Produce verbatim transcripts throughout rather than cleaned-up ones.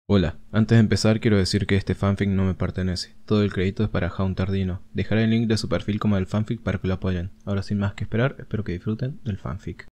Hola, antes de empezar quiero decir que este fanfic no me pertenece. Todo el crédito es para Jaun Tardino. Dejaré el link de su perfil como del fanfic para que lo apoyen. Ahora sin más que esperar, espero que disfruten del fanfic.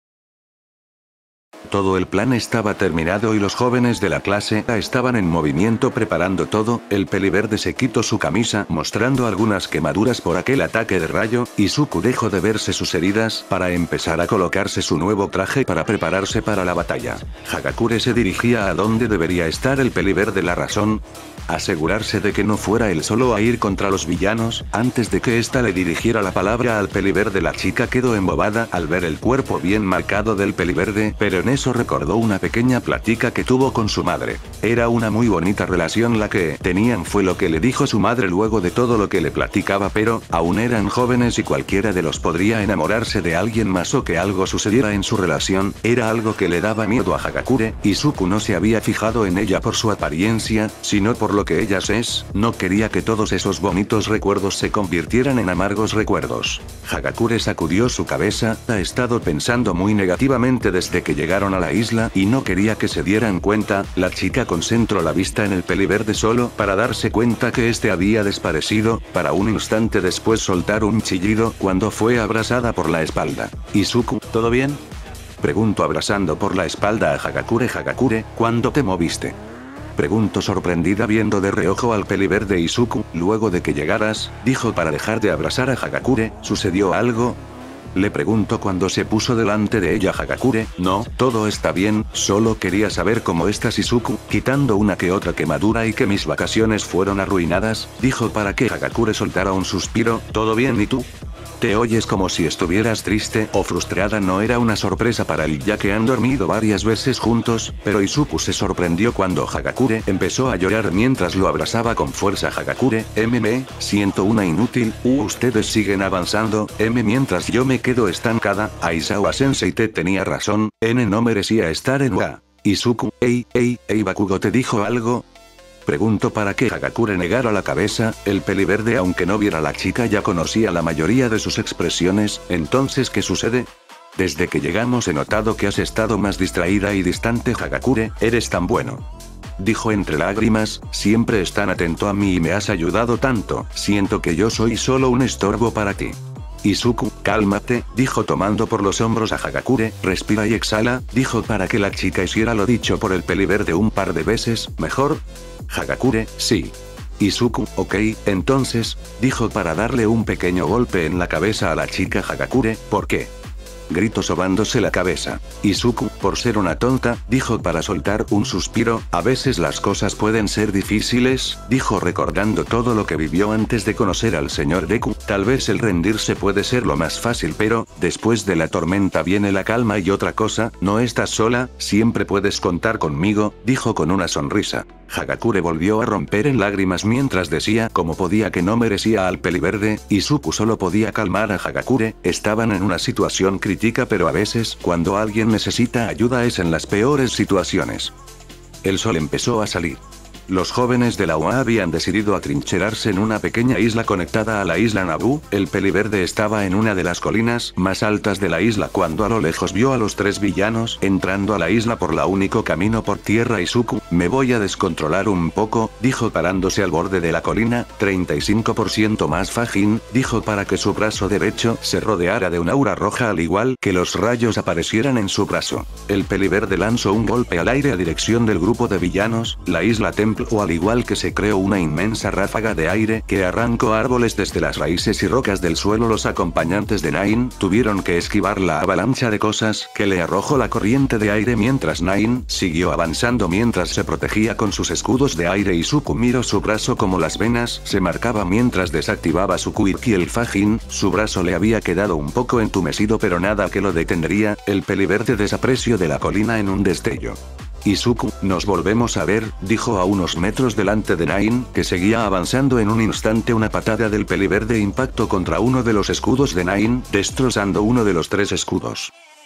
Todo el plan estaba terminado y los jóvenes de la clase A estaban en movimiento preparando todo. El peliverde se quitó su camisa mostrando algunas quemaduras por aquel ataque de rayo, y Suku dejó de verse sus heridas para empezar a colocarse su nuevo traje para prepararse para la batalla. Hagakure se dirigía a donde debería estar el peliverde. La razón: asegurarse de que no fuera él solo a ir contra los villanos. Antes de que ésta le dirigiera la palabra al peliverde, la chica quedó embobada al ver el cuerpo bien marcado del peliverde, pero en eso recordó una pequeña plática que tuvo con su madre. Era una muy bonita relación la que tenían, fue lo que le dijo su madre luego de todo lo que le platicaba, pero aún eran jóvenes y cualquiera de los podría enamorarse de alguien más o que algo sucediera en su relación. Era algo que le daba miedo a Hagakure, y Suku no se había fijado en ella por su apariencia, sino por lo que ella es. No quería que todos esos bonitos recuerdos se convirtieran en amargos recuerdos. Hagakure sacudió su cabeza. Ha estado pensando muy negativamente desde que llegaron a la isla y no quería que se dieran cuenta. La chica concentró la vista en el peliverde solo para darse cuenta que este había desaparecido, para un instante después soltar un chillido cuando fue abrazada por la espalda. ¿Izuku, todo bien?, preguntó abrazando por la espalda a Hagakure. Hagakure, ¿cuándo te moviste?, preguntó sorprendida viendo de reojo al peliverde. Izuku, luego de que llegaras, dijo para dejar de abrazar a Hagakure. ¿Sucedió algo?, le preguntó cuando se puso delante de ella. Hagakure, no, todo está bien, solo quería saber cómo estás. Izuku, quitando una que otra quemadura y que mis vacaciones fueron arruinadas, dijo para que Hagakure soltara un suspiro. ¿Todo bien y tú? Te oyes como si estuvieras triste o frustrada. No era una sorpresa para él ya que han dormido varias veces juntos, pero Izuku se sorprendió cuando Hagakure empezó a llorar mientras lo abrazaba con fuerza. Hagakure, mm, siento una inútil, uh, ustedes siguen avanzando, m mientras yo me quedo estancada. Aizawa Sensei te tenía razón, N no merecía estar en U A. Izuku, ey, ey, ey, Bakugo te dijo algo, preguntó para que Hagakure negara la cabeza. El peliverde, aunque no viera a la chica, ya conocía la mayoría de sus expresiones. Entonces, ¿qué sucede? Desde que llegamos he notado que has estado más distraída y distante. Hagakure, eres tan bueno, dijo entre lágrimas, siempre es tan atento a mí y me has ayudado tanto. Siento que yo soy solo un estorbo para ti. Izuku, cálmate, dijo tomando por los hombros a Hagakure. Respira y exhala, dijo para que la chica hiciera lo dicho por el peliverde un par de veces. ¿Mejor? Hagakure, sí. Izuku, ok, entonces, dijo para darle un pequeño golpe en la cabeza a la chica. Hagakure, ¿por qué?, gritó sobándose la cabeza. Izuku, por ser una tonta, dijo para soltar un suspiro. A veces las cosas pueden ser difíciles, dijo recordando todo lo que vivió antes de conocer al señor Deku. Tal vez el rendirse puede ser lo más fácil, pero después de la tormenta viene la calma. Y otra cosa, no estás sola, siempre puedes contar conmigo, dijo con una sonrisa. Hagakure volvió a romper en lágrimas mientras decía cómo podía que no merecía al peliverde. Izuku solo podía calmar a Hagakure. Estaban en una situación crítica, pero a veces, cuando alguien necesita ayuda es en las peores situaciones. El sol empezó a salir. Los jóvenes de la U A habían decidido atrincherarse en una pequeña isla conectada a la isla Naboo. El peliverde estaba en una de las colinas más altas de la isla cuando a lo lejos vio a los tres villanos entrando a la isla por la único camino por tierra. Izuku, me voy a descontrolar un poco, dijo parándose al borde de la colina. treinta y cinco por ciento más Fajin, dijo para que su brazo derecho se rodeara de un aura roja al igual que los rayos aparecieran en su brazo. El peliverde lanzó un golpe al aire a dirección del grupo de villanos. La isla Templo, o al igual que se creó una inmensa ráfaga de aire que arrancó árboles desde las raíces y rocas del suelo. Los acompañantes de Nine tuvieron que esquivar la avalancha de cosas que le arrojó la corriente de aire mientras Nine siguió avanzando mientras se protegía con sus escudos de aire. Izuku miró su brazo como las venas se marcaba mientras desactivaba su Quirky. El Fajin, su brazo le había quedado un poco entumecido, pero nada que lo detendría. El peliverde desapareció de la colina en un destello. Izuku, nos volvemos a ver, dijo a unos metros delante de Nine, que seguía avanzando. En un instante una patada del peliverde impactó contra uno de los escudos de Nine, destrozando uno de los tres escudos.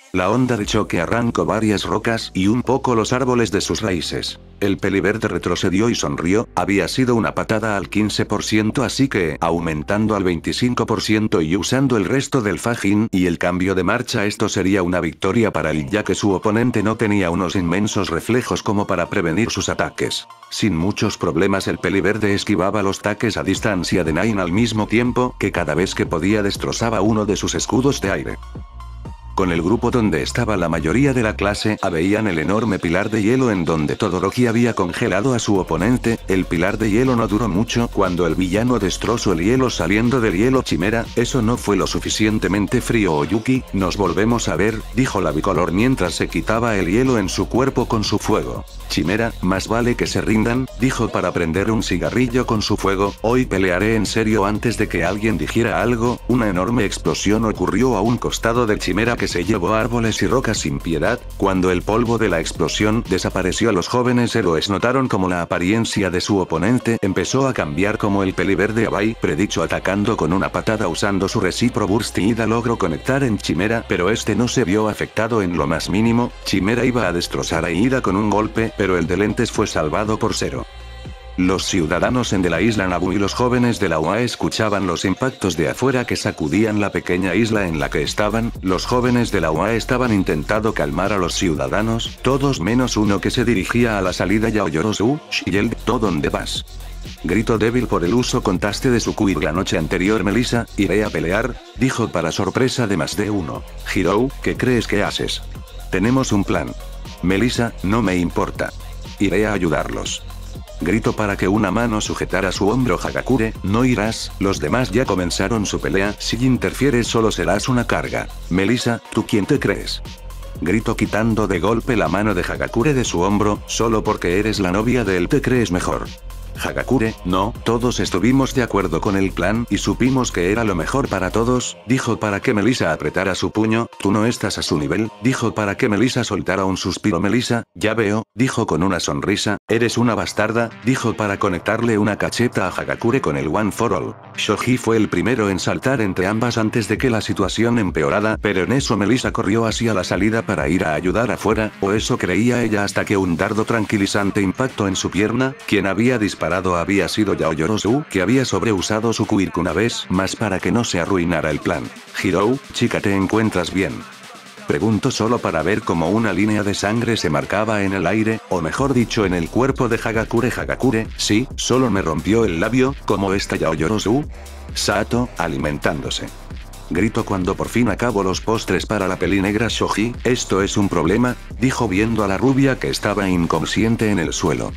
La onda de choque arrancó varias rocas y un poco los árboles de sus raíces. El peliverde retrocedió y sonrió, había sido una patada al quince por ciento así que, aumentando al veinticinco por ciento y usando el resto del Fajin y el cambio de marcha, esto sería una victoria para él ya que su oponente no tenía unos inmensos reflejos como para prevenir sus ataques. Sin muchos problemas el peliverde esquivaba los ataques a distancia de Nine al mismo tiempo que cada vez que podía destrozaba uno de sus escudos de aire. Con el grupo donde estaba la mayoría de la clase, veían el enorme pilar de hielo en donde Todoroki había congelado a su oponente. El pilar de hielo no duró mucho cuando el villano destrozó el hielo saliendo del hielo Chimera. Eso no fue lo suficientemente frío. Oyuki, nos volvemos a ver, dijo la bicolor mientras se quitaba el hielo en su cuerpo con su fuego. Chimera, más vale que se rindan, dijo para prender un cigarrillo con su fuego. Hoy pelearé en serio. Antes de que alguien dijera algo, una enorme explosión ocurrió a un costado de Chimera que se llevó árboles y rocas sin piedad. Cuando el polvo de la explosión desapareció, los jóvenes héroes notaron como la apariencia de su oponente empezó a cambiar como el peliverde Abai predicho atacando con una patada usando su recipro burst y Ida logró conectar en Chimera, pero este no se vio afectado en lo más mínimo. Chimera iba a destrozar a Ida con un golpe, pero el de lentes fue salvado por Zero. Los ciudadanos en de la isla Nabu y los jóvenes de la U A escuchaban los impactos de afuera que sacudían la pequeña isla en la que estaban. Los jóvenes de la U A estaban intentando calmar a los ciudadanos, todos menos uno que se dirigía a la salida. Yaoyorosu, Shield, ¿tú dónde vas? Gritó débil por el uso contaste de su Quirk la noche anterior. Melissa, iré a pelear, dijo para sorpresa de más de uno. Hirou, ¿qué crees que haces? Tenemos un plan. Melissa, no me importa. Iré a ayudarlos. Gritó para que una mano sujetara su hombro. Hagakure, no irás, los demás ya comenzaron su pelea, si interfieres solo serás una carga. Melissa, ¿tú quién te crees? Gritó quitando de golpe la mano de Hagakure de su hombro, solo porque eres la novia de él te crees mejor. Hagakure, no, todos estuvimos de acuerdo con el plan y supimos que era lo mejor para todos, dijo para que Melissa apretara su puño. Tú no estás a su nivel, dijo para que Melissa soltara un suspiro. Melissa, ya veo, dijo con una sonrisa. Eres una bastarda, dijo para conectarle una cacheta a Hagakure con el One for All. Shoji fue el primero en saltar entre ambas antes de que la situación empeorara, pero en eso Melissa corrió hacia la salida para ir a ayudar afuera, o eso creía ella hasta que un dardo tranquilizante impactó en su pierna. Quien había disparado había sido Yaoyorosu, que había sobreusado su Quirk una vez más para que no se arruinara el plan. Hirou, chica, ¿te encuentras bien? Preguntó solo para ver cómo una línea de sangre se marcaba en el aire, o mejor dicho en el cuerpo de Hagakure. Hagakure, sí, solo me rompió el labio, como esta Yaoyorosu. Sato, alimentándose. Gritó cuando por fin acabó los postres para la peli negra. Shoji, esto es un problema, dijo viendo a la rubia que estaba inconsciente en el suelo.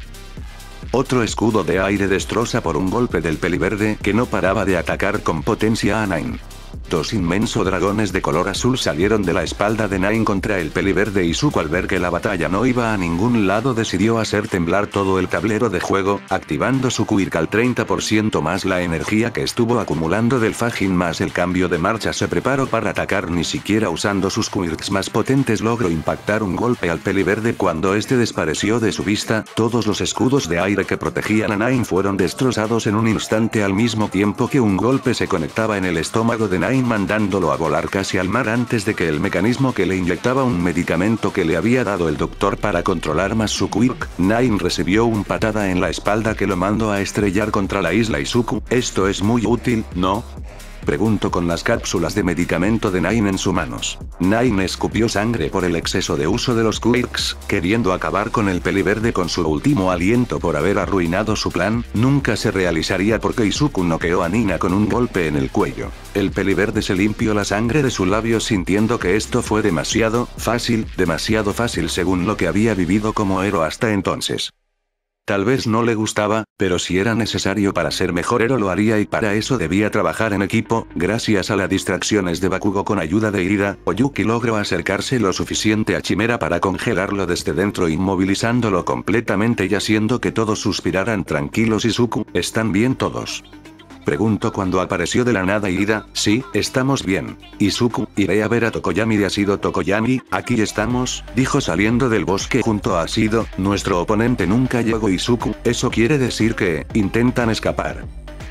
Otro escudo de aire destroza por un golpe del peliverde que no paraba de atacar con potencia a Nine. Dos inmensos dragones de color azul salieron de la espalda de Nine contra el peliverde y Zuko al ver que la batalla no iba a ningún lado decidió hacer temblar todo el tablero de juego, activando su Quirk al treinta por ciento más la energía que estuvo acumulando del Fajin más el cambio de marcha. Se preparó para atacar, ni siquiera usando sus Quirks más potentes logró impactar un golpe al peliverde cuando este desapareció de su vista. Todos los escudos de aire que protegían a Nine fueron destrozados en un instante al mismo tiempo que un golpe se conectaba en el estómago de Nine mandándolo a volar casi al mar antes de que el mecanismo que le inyectaba un medicamento que le había dado el doctor para controlar más su Quirk. Nine recibió un patada en la espalda que lo mandó a estrellar contra la isla Izuku. ¿Esto es muy útil, no? Preguntó con las cápsulas de medicamento de Nine en sus manos. Nine escupió sangre por el exceso de uso de los Quirks, queriendo acabar con el peliverde con su último aliento por haber arruinado su plan. Nunca se realizaría porque Izuku noqueó a Nina con un golpe en el cuello. El peliverde se limpió la sangre de su labio sintiendo que esto fue demasiado fácil, demasiado fácil según lo que había vivido como héroe hasta entonces. Tal vez no le gustaba, pero si era necesario para ser mejor héroe lo haría y para eso debía trabajar en equipo. Gracias a las distracciones de Bakugo con ayuda de Ida, Oyuki logró acercarse lo suficiente a Chimera para congelarlo desde dentro inmovilizándolo completamente y haciendo que todos suspiraran tranquilos. Izuku, ¿están bien todos? Preguntó cuando apareció de la nada Ida. Sí, estamos bien. Izuku, iré a ver a Tokoyami. ¿Ha sido Tokoyami? Aquí estamos, dijo saliendo del bosque junto a Asido. Nuestro oponente nunca llegó. Izuku, eso quiere decir que intentan escapar.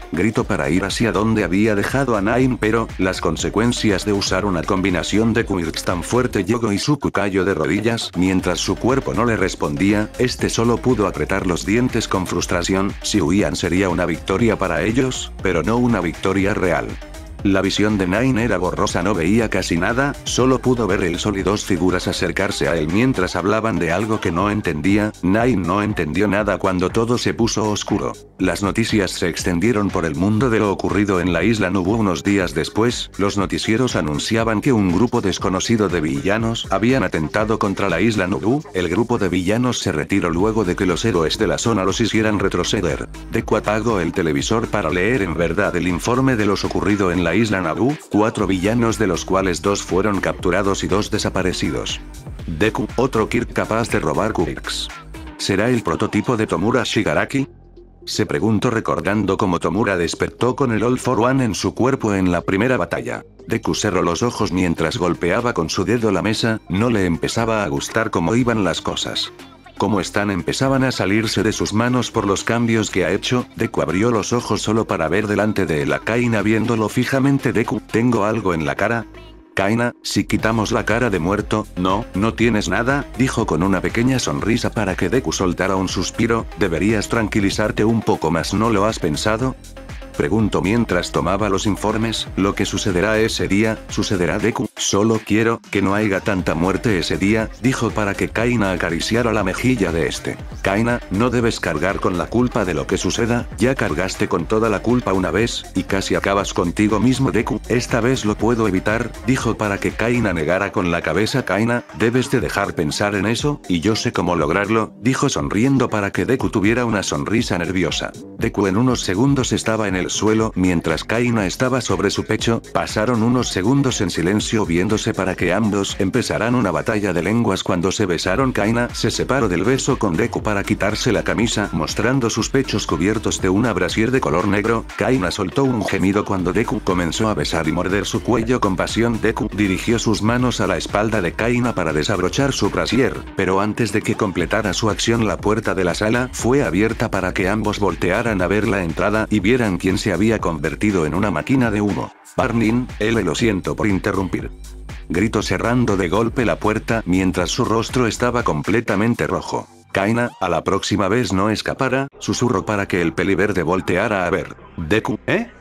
Gritó para ir hacia donde había dejado a Nine, pero, las consecuencias de usar una combinación de quirks tan fuerte llegó Izuku cayó de rodillas, mientras su cuerpo no le respondía, este solo pudo apretar los dientes con frustración, si huían sería una victoria para ellos, pero no una victoria real. La visión de Nine era borrosa, no veía casi nada, solo pudo ver el sol y dos figuras acercarse a él mientras hablaban de algo que no entendía. Nine no entendió nada cuando todo se puso oscuro. Las noticias se extendieron por el mundo de lo ocurrido en la isla Nubu unos días después, los noticieros anunciaban que un grupo desconocido de villanos habían atentado contra la isla Nubu. El grupo de villanos se retiró luego de que los héroes de la zona los hicieran retroceder. Deku apagó el televisor para leer en verdad el informe de lo ocurrido en la isla Naboo, cuatro villanos de los cuales dos fueron capturados y dos desaparecidos. Deku, otro Kirk capaz de robar quirks. ¿Será el prototipo de Tomura Shigaraki? Se preguntó recordando cómo Tomura despertó con el All for One en su cuerpo en la primera batalla. Deku cerró los ojos mientras golpeaba con su dedo la mesa, no le empezaba a gustar cómo iban las cosas. Como están empezaban a salirse de sus manos por los cambios que ha hecho. Deku abrió los ojos solo para ver delante de él a Kaina viéndolo fijamente. Deku, ¿tengo algo en la cara? Kaina, si quitamos la cara de muerto, no, no tienes nada, dijo con una pequeña sonrisa para que Deku soltara un suspiro. Deberías tranquilizarte un poco más, ¿no lo has pensado? Preguntó mientras tomaba los informes. Lo que sucederá ese día, sucederá Deku, solo quiero que no haya tanta muerte ese día, dijo para que Kaina acariciara la mejilla de este. Kaina, no debes cargar con la culpa de lo que suceda, ya cargaste con toda la culpa una vez, y casi acabas contigo mismo Deku, esta vez lo puedo evitar, dijo para que Kaina negara con la cabeza. Kaina, debes de dejar pensar en eso, y yo sé cómo lograrlo, dijo sonriendo para que Deku tuviera una sonrisa nerviosa. Deku en unos segundos estaba en el suelo mientras Kaina estaba sobre su pecho. Pasaron unos segundos en silencio viéndose para que ambos empezaran una batalla de lenguas. Cuando se besaron, Kaina se separó del beso con Deku para quitarse la camisa mostrando sus pechos cubiertos de una brasier de color negro. Kaina soltó un gemido cuando Deku comenzó a besar y morder su cuello con pasión. Deku dirigió sus manos a la espalda de Kaina para desabrochar su brasier, pero antes de que completara su acción la puerta de la sala fue abierta para que ambos voltearan a ver la entrada y vieran quién se había convertido en una máquina de humo. Barnin, L lo siento por interrumpir. Gritó cerrando de golpe la puerta mientras su rostro estaba completamente rojo. Kaina, a la próxima vez no escapará, susurró para que el peliverde volteara a ver. Deku, ¿eh?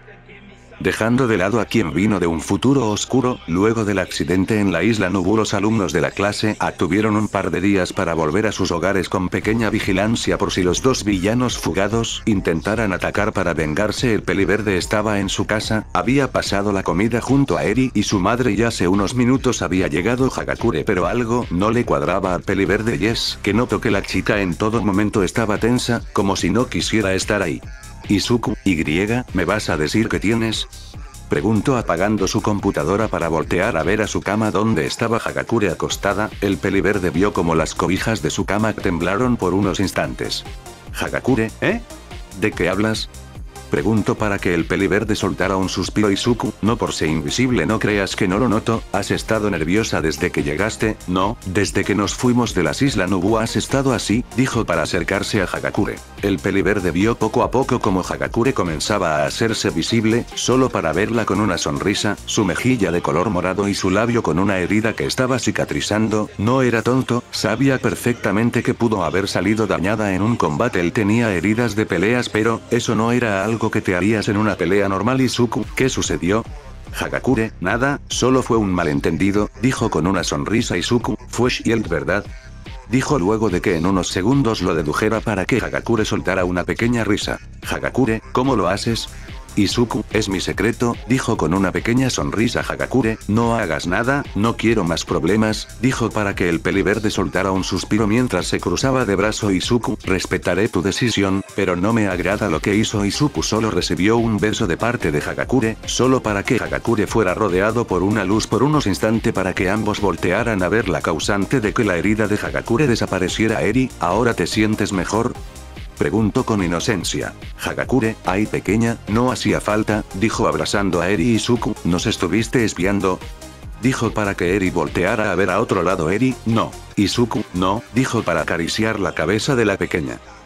Dejando de lado a quien vino de un futuro oscuro, luego del accidente en la isla Nubu, los alumnos de la clase A tuvieron un par de días para volver a sus hogares con pequeña vigilancia por si los dos villanos fugados intentaran atacar para vengarse. El peliverde estaba en su casa, había pasado la comida junto a Eri y su madre y hace unos minutos había llegado Hagakure, pero algo no le cuadraba al peliverde y es que notó que la chica en todo momento estaba tensa, como si no quisiera estar ahí. Izuku, Y, ¿me vas a decir qué tienes? Preguntó apagando su computadora para voltear a ver a su cama donde estaba Hagakure acostada. El peliverde vio como las cobijas de su cama temblaron por unos instantes. Hagakure, ¿eh? ¿De qué hablas? Preguntó para que el peliverde soltara un suspiro. Izuku, no por ser invisible, no creas que no lo noto, has estado nerviosa desde que llegaste, no, desde que nos fuimos de las islas Nubu has estado así, dijo para acercarse a Hagakure. El peliverde vio poco a poco como Hagakure comenzaba a hacerse visible, solo para verla con una sonrisa, su mejilla de color morado y su labio con una herida que estaba cicatrizando. No era tonto, sabía perfectamente que pudo haber salido dañada en un combate. Él tenía heridas de peleas, pero eso no era algo que te harías en una pelea normal. Izuku, ¿qué sucedió? Hagakure, nada, solo fue un malentendido, dijo con una sonrisa. Izuku, fue Shield, ¿verdad? Dijo luego de que en unos segundos lo dedujera para que Hagakure soltara una pequeña risa. Hagakure, ¿cómo lo haces? Izuku, es mi secreto, dijo con una pequeña sonrisa. Hagakure, no hagas nada, no quiero más problemas, dijo para que el peliverde soltara un suspiro mientras se cruzaba de brazo. Izuku, respetaré tu decisión, pero no me agrada lo que hizo. Izuku solo recibió un beso de parte de Hagakure, solo para que Hagakure fuera rodeado por una luz por unos instantes para que ambos voltearan a ver la causante de que la herida de Hagakure desapareciera. Eri, ¿ahora te sientes mejor? Preguntó con inocencia. Hagakure, ay pequeña, no hacía falta, dijo abrazando a Eri. Izuku, ¿nos estuviste espiando? Dijo para que Eri volteara a ver a otro lado. Eri, no. Izuku, no, dijo para acariciar la cabeza de la pequeña.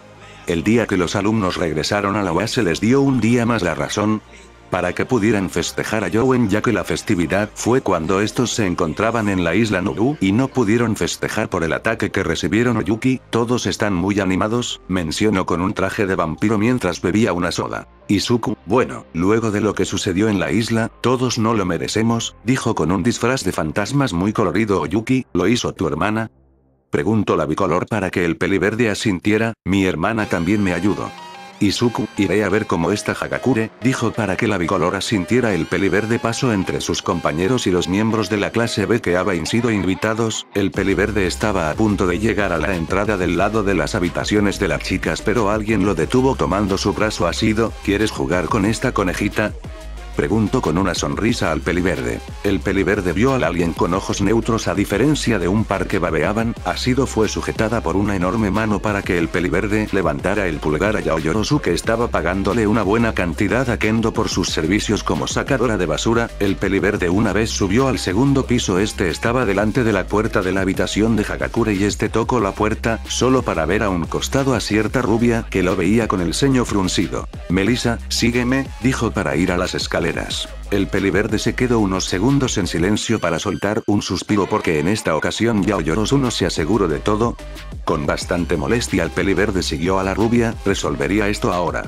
El día que los alumnos regresaron a la U A S se les dio un día más la razón para que pudieran festejar a Youen, ya que la festividad fue cuando estos se encontraban en la isla Nubu y no pudieron festejar por el ataque que recibieron Oyuki. Todos están muy animados, mencionó con un traje de vampiro mientras bebía una soda. Izuku, bueno, luego de lo que sucedió en la isla, todos no lo merecemos, dijo con un disfraz de fantasmas muy colorido Oyuki. ¿Lo hizo tu hermana?, preguntó la bicolor para que el peliverde asintiera. Mi hermana también me ayudó. Izuku, iré a ver cómo está Hagakure, dijo para que la bicolor asintiera. El peliverde pasó entre sus compañeros y los miembros de la clase B que habían sido invitados. El peliverde estaba a punto de llegar a la entrada del lado de las habitaciones de las chicas, pero alguien lo detuvo tomando su brazo ácido. ¿Quieres jugar con esta conejita?, preguntó con una sonrisa al peliverde. El peliverde vio al alien con ojos neutros. A diferencia de un par que babeaban, Ácido fue sujetada por una enorme mano para que el peliverde levantara el pulgar a Yaoyorozu, que estaba pagándole una buena cantidad a Kendo por sus servicios como sacadora de basura. El peliverde una vez subió al segundo piso. Este estaba delante de la puerta de la habitación de Hagakure y este tocó la puerta, solo para ver a un costado a cierta rubia que lo veía con el ceño fruncido. Melissa, sígueme, dijo para ir a las escaleras. El peliverde se quedó unos segundos en silencio para soltar un suspiro porque en esta ocasión Yaoyorozu no se aseguró de todo. Con bastante molestia el peliverde siguió a la rubia. ¿Resolvería esto ahora?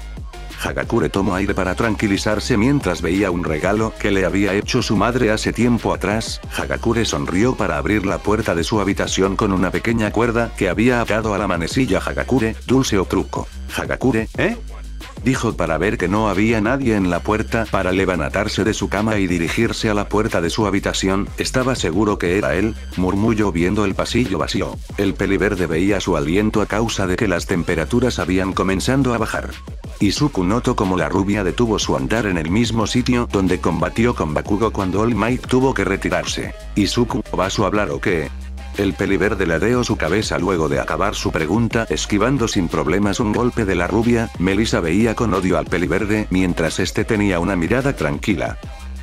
Hagakure tomó aire para tranquilizarse mientras veía un regalo que le había hecho su madre hace tiempo atrás. Hagakure sonrió para abrir la puerta de su habitación con una pequeña cuerda que había atado a la manecilla. Hagakure, dulce o truco. Hagakure, ¿eh?, dijo para ver que no había nadie en la puerta para levantarse de su cama y dirigirse a la puerta de su habitación. Estaba seguro que era él, murmulló viendo el pasillo vacío. El peliverde veía su aliento a causa de que las temperaturas habían comenzado a bajar. Izuku notó como la rubia detuvo su andar en el mismo sitio donde combatió con Bakugo cuando All Might tuvo que retirarse. Izuku, ¿vas a hablar o qué? El peliverde ladeó su cabeza luego de acabar su pregunta, esquivando sin problemas un golpe de la rubia. Melissa veía con odio al peliverde mientras este tenía una mirada tranquila.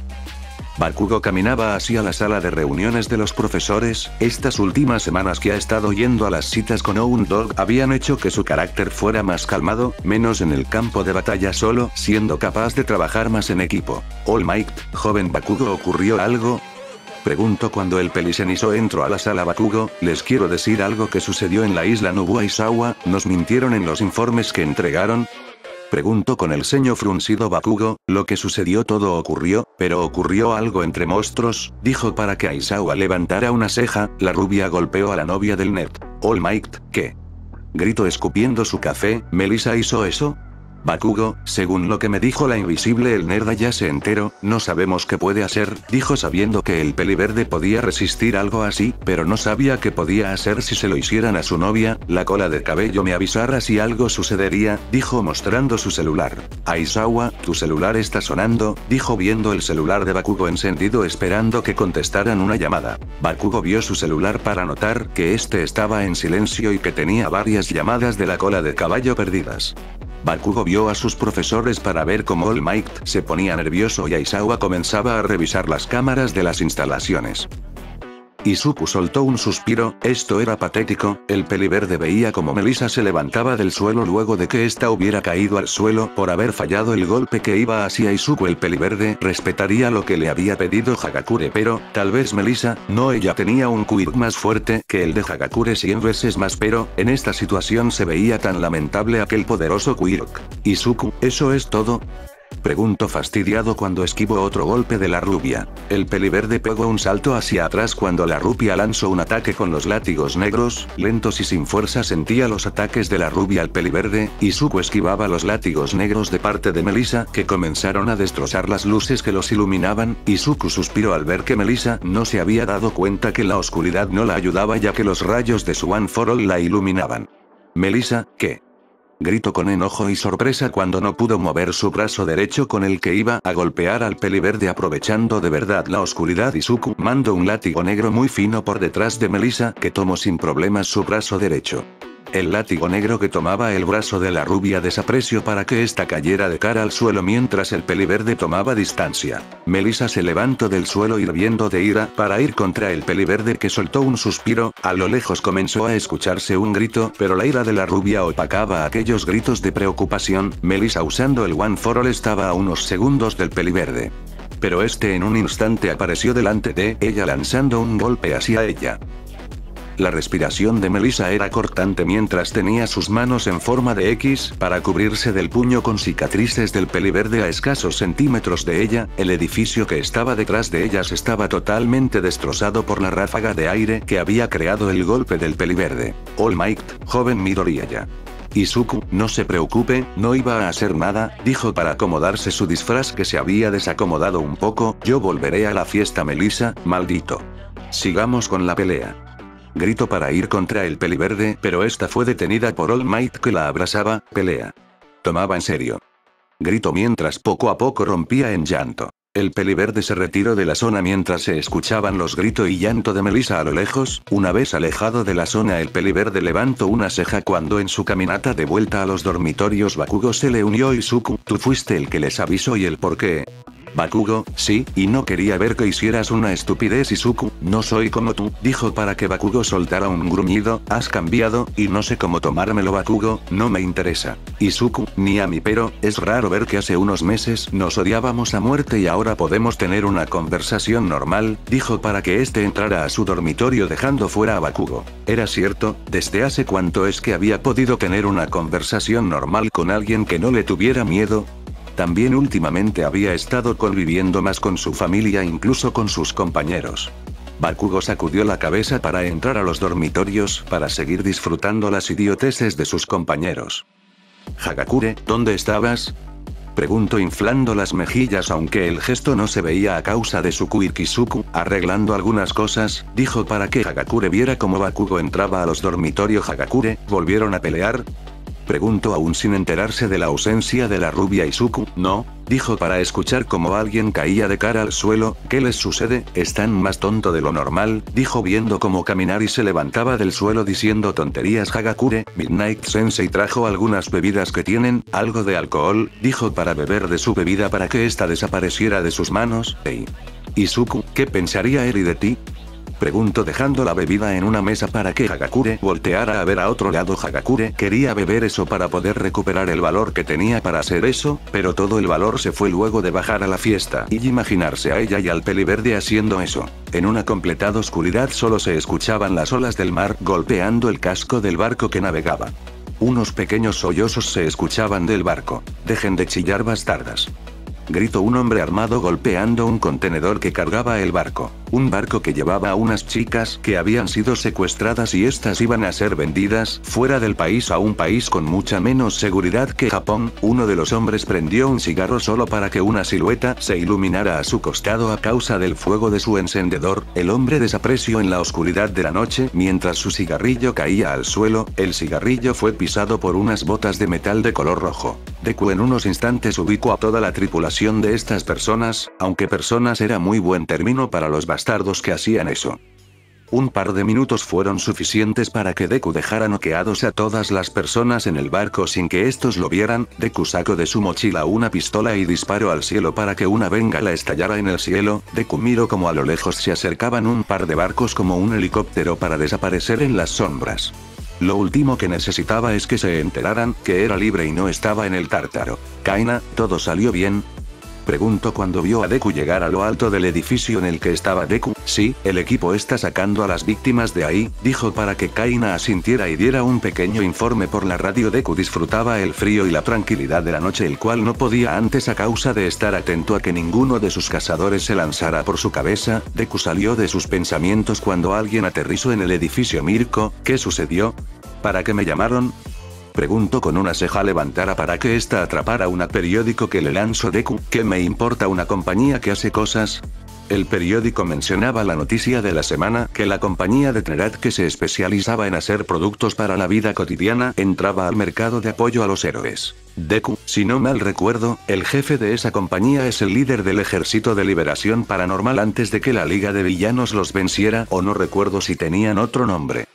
Bakugo caminaba hacia la sala de reuniones de los profesores. Estas últimas semanas que ha estado yendo a las citas con Oun Dog habían hecho que su carácter fuera más calmado, menos en el campo de batalla solo, siendo capaz de trabajar más en equipo. All Might, joven Bakugo, ¿ocurrió algo?, preguntó cuando el pelicenizo entró a la sala. Bakugo, les quiero decir algo que sucedió en la isla Nubu Aizawa. ¿Nos mintieron en los informes que entregaron?, preguntó con el ceño fruncido Bakugo. Lo que sucedió todo ocurrió, pero ocurrió algo entre monstruos, dijo para que Aizawa levantara una ceja. La rubia golpeó a la novia del nerd. All Might, ¿qué?, gritó escupiendo su café. ¿Melissa hizo eso? Bakugo, según lo que me dijo la invisible, el nerd ya se enteró. No sabemos qué puede hacer, dijo sabiendo que el peliverde podía resistir algo así, pero no sabía qué podía hacer si se lo hicieran a su novia. La cola de cabello me avisara si algo sucedería, dijo mostrando su celular. Aizawa, tu celular está sonando, dijo viendo el celular de Bakugo encendido esperando que contestaran una llamada. Bakugo vio su celular para notar que este estaba en silencio y que tenía varias llamadas de la cola de caballo perdidas. Bakugo vio a sus profesores para ver cómo All Might se ponía nervioso y Aizawa comenzaba a revisar las cámaras de las instalaciones. Izuku soltó un suspiro. Esto era patético. El peliverde veía como Melissa se levantaba del suelo luego de que ésta hubiera caído al suelo por haber fallado el golpe que iba hacia Izuku. El peliverde respetaría lo que le había pedido Hagakure, pero tal vez Melissa, no, ella tenía un quirk más fuerte que el de Hagakure cien veces más, pero en esta situación se veía tan lamentable aquel poderoso quirk. Izuku, ¿eso es todo?, preguntó fastidiado cuando esquivó otro golpe de la rubia. El peliverde pegó un salto hacia atrás cuando la rubia lanzó un ataque con los látigos negros. Lentos y sin fuerza sentía los ataques de la rubia al peliverde. Izuku esquivaba los látigos negros de parte de Melissa, que comenzaron a destrozar las luces que los iluminaban. Izuku suspiró al ver que Melissa no se había dado cuenta que la oscuridad no la ayudaba, ya que los rayos de su One for All la iluminaban. Melissa, ¿qué?, gritó con enojo y sorpresa cuando no pudo mover su brazo derecho con el que iba a golpear al peliverde aprovechando de verdad la oscuridad. Izuku mandó un látigo negro muy fino por detrás de Melissa, que tomó sin problemas su brazo derecho. El látigo negro que tomaba el brazo de la rubia desapareció para que ésta cayera de cara al suelo mientras el peliverde tomaba distancia. Melissa se levantó del suelo hirviendo de ira para ir contra el peliverde que soltó un suspiro. A lo lejos comenzó a escucharse un grito, pero la ira de la rubia opacaba aquellos gritos de preocupación. Melissa usando el One for All estaba a unos segundos del peliverde. Pero este en un instante apareció delante de ella lanzando un golpe hacia ella. La respiración de Melissa era cortante mientras tenía sus manos en forma de X para cubrirse del puño con cicatrices del peliverde a escasos centímetros de ella. El edificio que estaba detrás de ellas estaba totalmente destrozado por la ráfaga de aire que había creado el golpe del peliverde. All Might, joven Midoriya. Izuku, no se preocupe, no iba a hacer nada, dijo para acomodarse su disfraz que se había desacomodado un poco. Yo volveré a la fiesta Melissa, maldito. Sigamos con la pelea. Gritó para ir contra el peliverde, pero esta fue detenida por All Might que la abrazaba. Pelea. Tomaba en serio. Gritó mientras poco a poco rompía en llanto. El peliverde se retiró de la zona mientras se escuchaban los gritos y llanto de Melissa a lo lejos. Una vez alejado de la zona el peliverde levantó una ceja cuando en su caminata de vuelta a los dormitorios Bakugo se le unió. Izuku, tú fuiste el que les avisó y el por qué. Bakugo, sí, y no quería ver que hicieras una estupidez. Izuku, no soy como tú, dijo para que Bakugo soltara un gruñido. Has cambiado, y no sé cómo tomármelo. Bakugo, no me interesa. Izuku, ni a mí, pero es raro ver que hace unos meses nos odiábamos a muerte y ahora podemos tener una conversación normal, dijo para que este entrara a su dormitorio dejando fuera a Bakugo. Era cierto, desde hace cuánto es que había podido tener una conversación normal con alguien que no le tuviera miedo. También últimamente había estado conviviendo más con su familia, incluso con sus compañeros. Bakugo sacudió la cabeza para entrar a los dormitorios para seguir disfrutando las idioteces de sus compañeros. Hagakure, ¿dónde estabas? Preguntó inflando las mejillas aunque el gesto no se veía a causa de su Izuku, arreglando algunas cosas, dijo para que Hagakure viera cómo Bakugo entraba a los dormitorios. Hagakure, ¿volvieron a pelear? Preguntó aún sin enterarse de la ausencia de la rubia. Izuku, no, dijo para escuchar cómo alguien caía de cara al suelo. ¿Qué les sucede? Están más tonto de lo normal, dijo viendo cómo caminar y se levantaba del suelo diciendo tonterías. Hagakure, Midnight Sensei trajo algunas bebidas que tienen algo de alcohol, dijo para beber de su bebida para que esta desapareciera de sus manos. Hey. Izuku, ¿qué pensaría Eri de ti? Preguntó dejando la bebida en una mesa para que Hagakure volteara a ver a otro lado. Hagakure quería beber eso para poder recuperar el valor que tenía para hacer eso, pero todo el valor se fue luego de bajar a la fiesta y imaginarse a ella y al peliverde haciendo eso. En una completada oscuridad solo se escuchaban las olas del mar golpeando el casco del barco que navegaba. Unos pequeños sollozos se escuchaban del barco. Dejen de chillar bastardas. Gritó un hombre armado golpeando un contenedor que cargaba el barco. Un barco que llevaba a unas chicas que habían sido secuestradas y estas iban a ser vendidas fuera del país a un país con mucha menos seguridad que Japón. Uno de los hombres prendió un cigarro solo para que una silueta se iluminara a su costado a causa del fuego de su encendedor. El hombre desapareció en la oscuridad de la noche mientras su cigarrillo caía al suelo. El cigarrillo fue pisado por unas botas de metal de color rojo. Deku en unos instantes ubicó a toda la tripulación de estas personas, aunque personas era muy buen término para los bastardos que hacían eso. Un par de minutos fueron suficientes para que Deku dejara noqueados a todas las personas en el barco sin que estos lo vieran. Deku sacó de su mochila una pistola y disparó al cielo para que una bengala estallara en el cielo. Deku miró como a lo lejos se acercaban un par de barcos como un helicóptero para desaparecer en las sombras. Lo último que necesitaba es que se enteraran que era libre y no estaba en el Tártaro. Kaina, ¿todo salió bien? Preguntó cuando vio a Deku llegar a lo alto del edificio en el que estaba Deku. Sí, el equipo está sacando a las víctimas de ahí, dijo para que Kaina asintiera y diera un pequeño informe por la radio. Deku disfrutaba el frío y la tranquilidad de la noche, el cual no podía antes a causa de estar atento a que ninguno de sus cazadores se lanzara por su cabeza. Deku salió de sus pensamientos cuando alguien aterrizó en el edificio. Mirko, ¿qué sucedió? ¿Para qué me llamaron? Preguntó con una ceja levantada para que ésta atrapara un periódico que le lanzó Deku. ¿Qué me importa una compañía que hace cosas? El periódico mencionaba la noticia de la semana que la compañía de Nerat que se especializaba en hacer productos para la vida cotidiana entraba al mercado de apoyo a los héroes. Deku, si no mal recuerdo, el jefe de esa compañía es el líder del Ejército de Liberación Paranormal antes de que la Liga de Villanos los venciera, o no recuerdo si tenían otro nombre.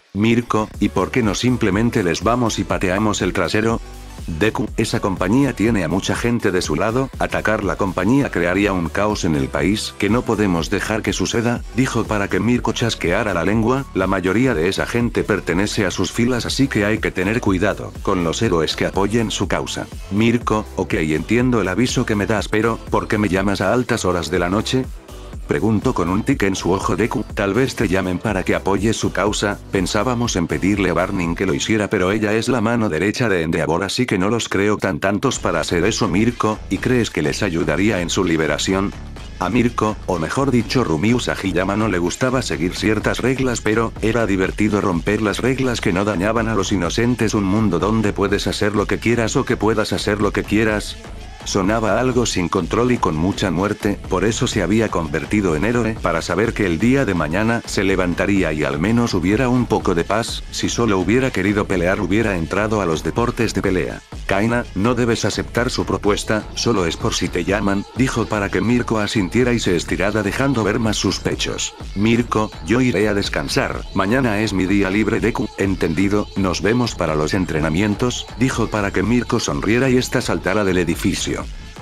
Mirko, ¿y por qué no simplemente les vamos y pateamos el trasero? Deku, esa compañía tiene a mucha gente de su lado, atacar la compañía crearía un caos en el país que no podemos dejar que suceda, dijo para que Mirko chasqueara la lengua, la mayoría de esa gente pertenece a sus filas así que hay que tener cuidado con los héroes que apoyen su causa. Mirko, ok entiendo el aviso que me das pero, ¿por qué me llamas a altas horas de la noche? Preguntó con un tic en su ojo Deku, tal vez te llamen para que apoyes su causa, pensábamos en pedirle a Barney que lo hiciera pero ella es la mano derecha de Endeavor así que no los creo tan tantos para hacer eso Mirko, ¿y crees que les ayudaría en su liberación? A Mirko, o mejor dicho Rumiu Sagiyama no le gustaba seguir ciertas reglas pero, era divertido romper las reglas que no dañaban a los inocentes un mundo donde puedes hacer lo que quieras o que puedas hacer lo que quieras. Sonaba algo sin control y con mucha muerte, por eso se había convertido en héroe para saber que el día de mañana se levantaría y al menos hubiera un poco de paz, si solo hubiera querido pelear hubiera entrado a los deportes de pelea. Kaina, no debes aceptar su propuesta, solo es por si te llaman, dijo para que Mirko asintiera y se estirara dejando ver más sus pechos. Mirko, yo iré a descansar, mañana es mi día libre Deku, entendido, nos vemos para los entrenamientos, dijo para que Mirko sonriera y ésta saltara del edificio.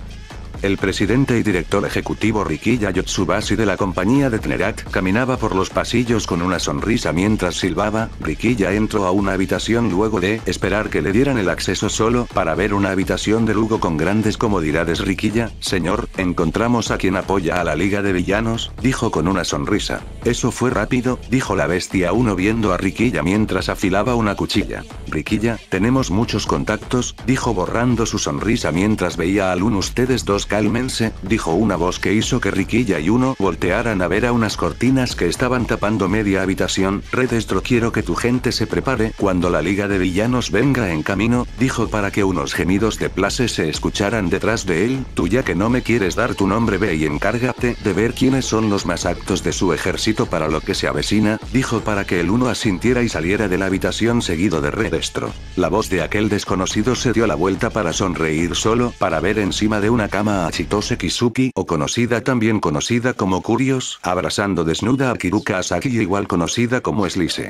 El presidente y director ejecutivo Rikiya Yotsubashi de la compañía de Tnerat caminaba por los pasillos con una sonrisa mientras silbaba. Rikiya entró a una habitación luego de esperar que le dieran el acceso solo para ver una habitación de lujo con grandes comodidades. Rikiya, señor, encontramos a quien apoya a la Liga de Villanos, dijo con una sonrisa. Eso fue rápido, dijo la bestia uno viendo a Rikiya mientras afilaba una cuchilla. Rikiya, tenemos muchos contactos, dijo borrando su sonrisa mientras veía al uno. Ustedes dos cálmense, dijo una voz que hizo que Rikiya y uno voltearan a ver a unas cortinas que estaban tapando media habitación. Redestro, quiero que tu gente se prepare cuando la Liga de Villanos venga en camino, dijo para que unos gemidos de placer se escucharan detrás de él. Tú ya que no me quieres dar tu nombre ve y encárgate de ver quiénes son los más aptos de su ejército para lo que se avecina, dijo para que el uno asintiera y saliera de la habitación seguido de Redestro. La voz de aquel desconocido se dio la vuelta para sonreír solo para ver encima de una cama a Chitose Kizuki, o conocida también conocida como Curios, abrazando desnuda a Kiruka Asaki igual conocida como Slice.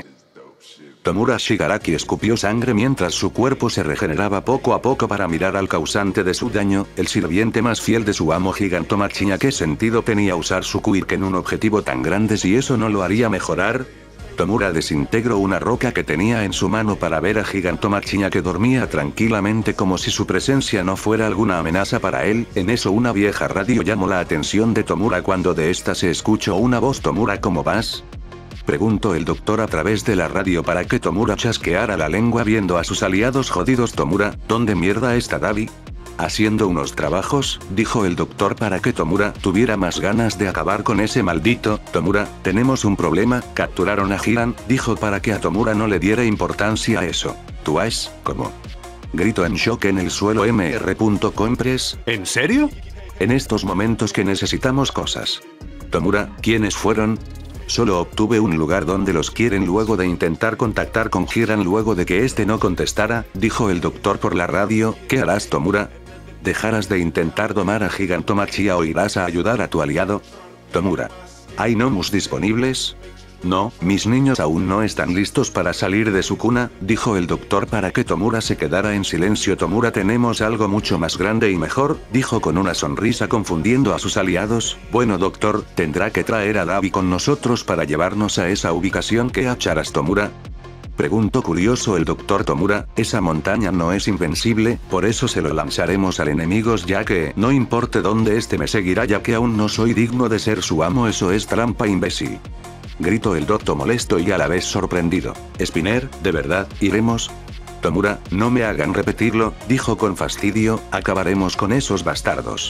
Tomura Shigaraki escupió sangre mientras su cuerpo se regeneraba poco a poco para mirar al causante de su daño, el sirviente más fiel de su amo Gigantomachiña. ¿Qué sentido tenía usar su Quirk en un objetivo tan grande si eso no lo haría mejorar? Tomura desintegró una roca que tenía en su mano para ver a Gigantomachiña que dormía tranquilamente como si su presencia no fuera alguna amenaza para él. En eso una vieja radio llamó la atención de Tomura cuando de esta se escuchó una voz. Tomura, ¿cómo vas? Preguntó el doctor a través de la radio para que Tomura chasqueara la lengua viendo a sus aliados jodidos. Tomura, ¿dónde mierda está Davi? Haciendo unos trabajos, dijo el doctor para que Tomura tuviera más ganas de acabar con ese maldito. Tomura, tenemos un problema, capturaron a Hiran, dijo para que a Tomura no le diera importancia a eso. ¿Tú has, cómo? Gritó en shock en el suelo M R punto Compress. ¿En serio? En estos momentos que necesitamos cosas. Tomura, ¿quiénes fueron? Solo obtuve un lugar donde los quieren luego de intentar contactar con Hiran luego de que este no contestara, dijo el doctor por la radio. ¿Qué harás, Tomura? ¿Dejarás de intentar domar a Gigantomachia o irás a ayudar a tu aliado? Tomura. ¿Hay gnomus disponibles? No, mis niños aún no están listos para salir de su cuna, dijo el doctor para que Tomura se quedara en silencio. Tomura, tenemos algo mucho más grande y mejor, dijo con una sonrisa confundiendo a sus aliados. Bueno doctor, tendrá que traer a Davi con nosotros para llevarnos a esa ubicación. ¿Qué harás, Tomura? Preguntó curioso el doctor. Tomura, esa montaña no es invencible, por eso se lo lanzaremos al enemigo ya que, no importe dónde esté me seguirá ya que aún no soy digno de ser su amo. Eso es trampa, imbécil. Gritó el doctor molesto y a la vez sorprendido. Spinner, ¿de verdad, iremos? Tomura, no me hagan repetirlo, dijo con fastidio, acabaremos con esos bastardos.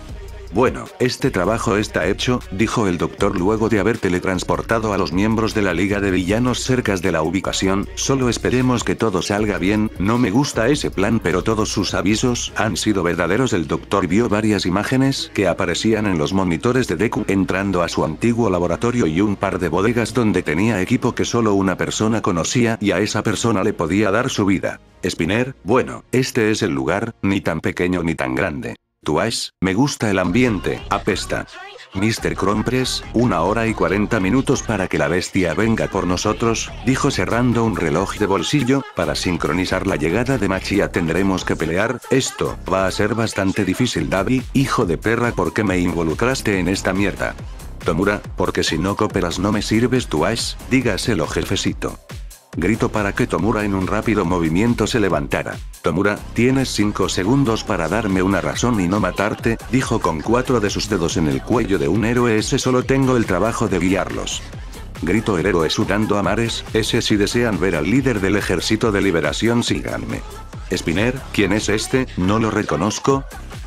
Bueno, este trabajo está hecho, dijo el doctor luego de haber teletransportado a los miembros de la Liga de Villanos cerca de la ubicación. Solo esperemos que todo salga bien. No me gusta ese plan pero todos sus avisos han sido verdaderos. El doctor vio varias imágenes que aparecían en los monitores de Deku entrando a su antiguo laboratorio y un par de bodegas donde tenía equipo que solo una persona conocía y a esa persona le podía dar su vida. Spinner, bueno, este es el lugar, ni tan pequeño ni tan grande. Tú has, me gusta el ambiente, apesta. mister Crompress, una hora y cuarenta minutos para que la bestia venga por nosotros, dijo cerrando un reloj de bolsillo. Para sincronizar la llegada de Machia tendremos que pelear. Esto va a ser bastante difícil. Dabi, hijo de perra, ¿por qué me involucraste en esta mierda? Tomura, porque si no cooperas no me sirves. Tu Ash, dígaselo jefecito. Gritó para que Tomura en un rápido movimiento se levantara. Tomura, tienes cinco segundos para darme una razón y no matarte, dijo con cuatro de sus dedos en el cuello de un héroe. Ese solo tengo el trabajo de guiarlos. Gritó el héroe sudando a mares. Ese si desean ver al líder del ejército de liberación síganme. Spinner, ¿quién es este? No lo reconozco.